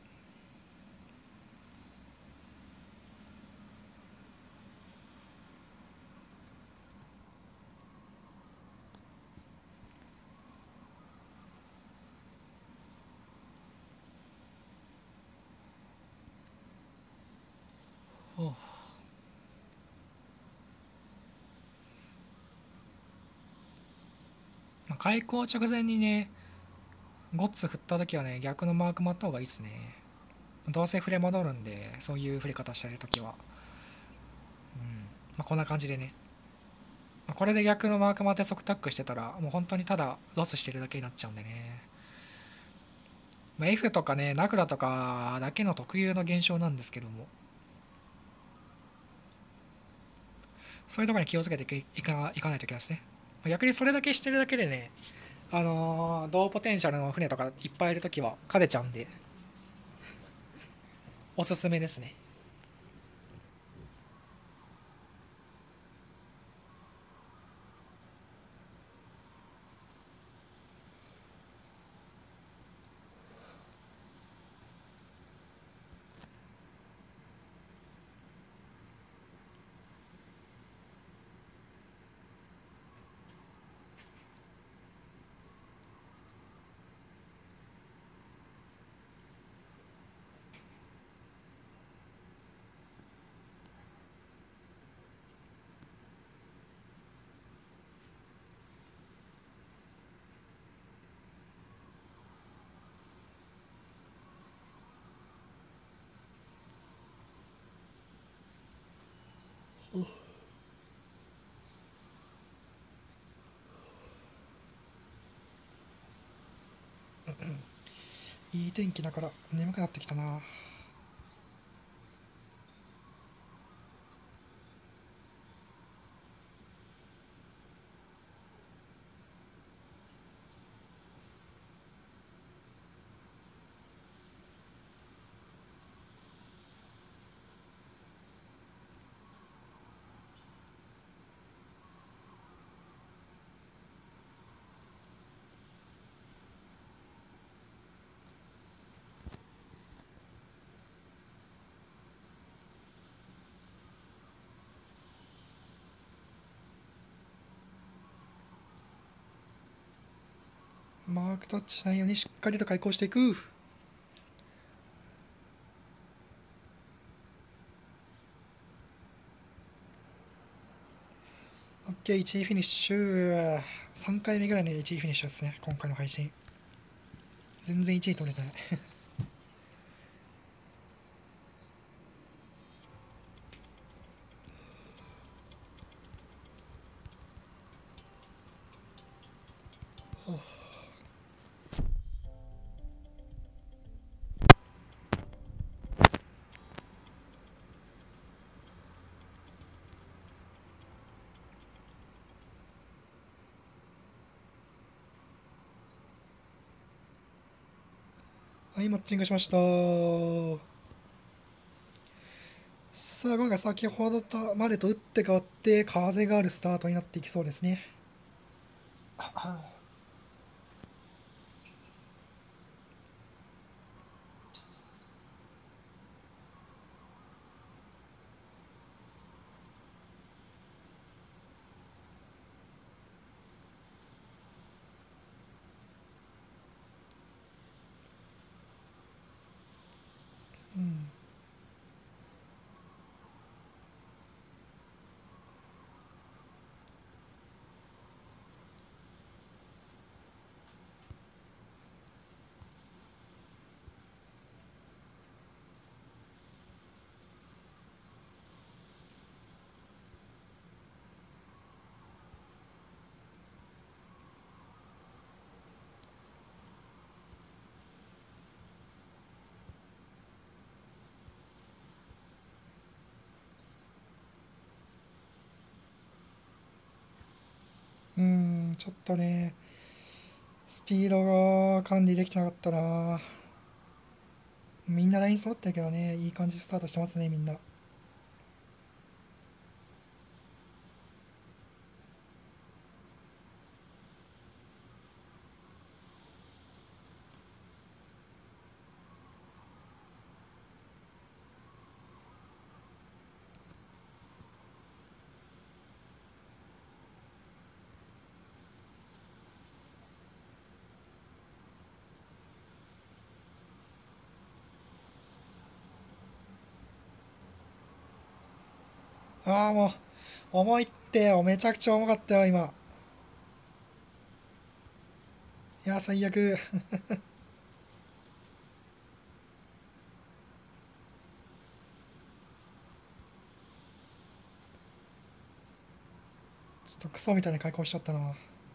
おう、まあ、開口直前にねゴッツ振った時はね逆のマーク待った方がいいですね。 どうせ触れ戻るんで、そういう触れ方してるときは、うん、まあ、こんな感じでね、これで逆のマークマテ速タックしてたらもう本当にただロスしてるだけになっちゃうんでね、まあ、F とかねナクラとかだけの特有の現象なんですけども、そういうところに気をつけていかいかないといけないですね。逆にそれだけしてるだけでね、あのー、同ポテンシャルの船とかいっぱいいるときは勝てちゃうんで、おすすめですね。いい天気だから眠くなってきたな。マークタッチしないようにしっかりと開口していく。オッケー、いちいフィニッシュ。さんかいめぐらいのいちいフィニッシュですね、今回の配信。全然いちい取れてないはい、マッチングしました。さあ、今回先ほどまでと打って変わって風があるスタートになっていきそうですね。うん。うーん、ちょっとね、スピードが管理できてなかったな。みんなライン揃ってるけどね、いい感じでスタートしてますね、みんな。ああ、もう、重いって、めちゃくちゃ重かったよ、今。いや、最悪。 ちょっとクソみたいな開口しちゃったな。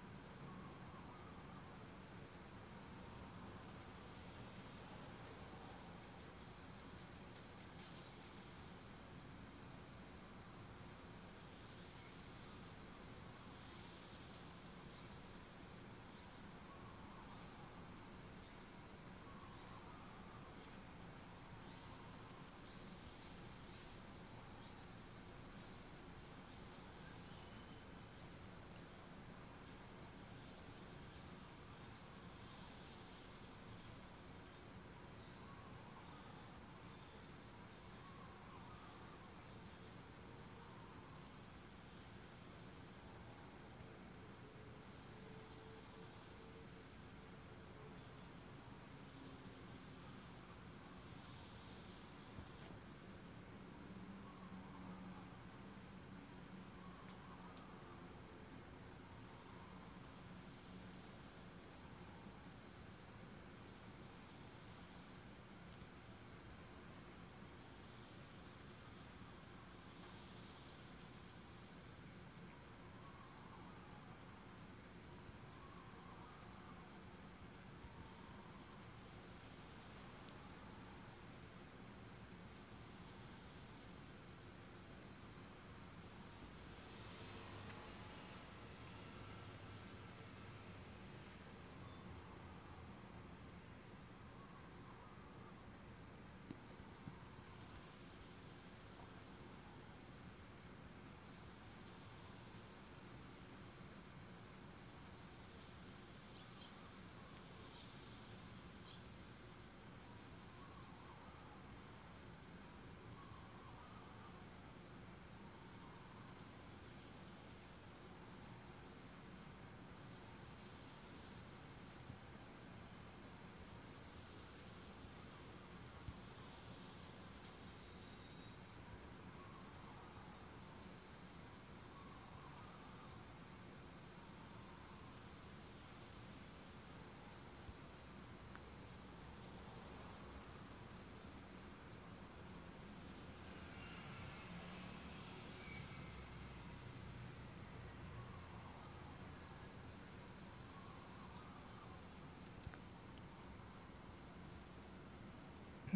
うん。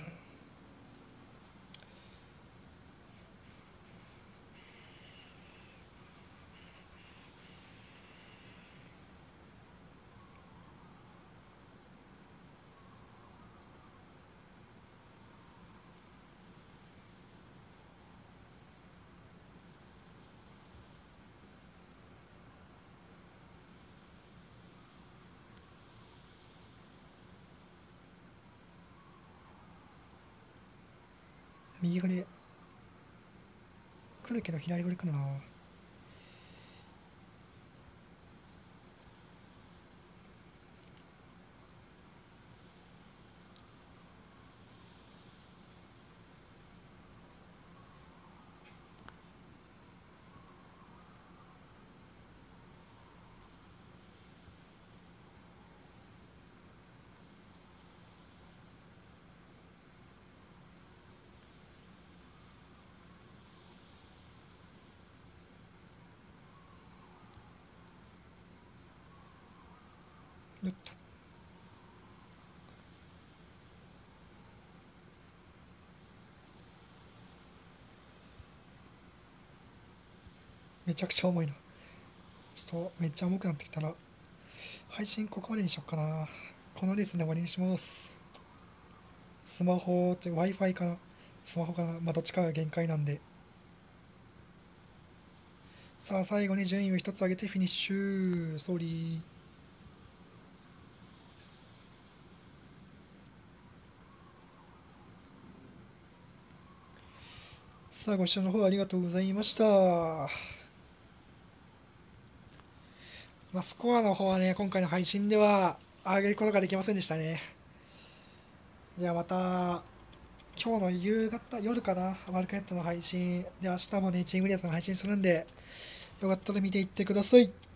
右側で来るけど左側で来るな。よっと。めちゃくちゃ重いな。ちょっとめっちゃ重くなってきたら配信ここまでにしよっかな。このレースで終わりにします。スマホって Wi-Fi かな、スマホかな、まあどっちかが限界なんで。さあ最後に順位を一つ上げてフィニッシュ。ソーリー。さあご視聴の方ありがとうございました。まあ、スコアの方はね、今回の配信では上げることができませんでしたね。じゃあまた今日の夕方夜かな、マルケットの配信で、明日もねチームレースの配信するんで、よかったら見ていってください。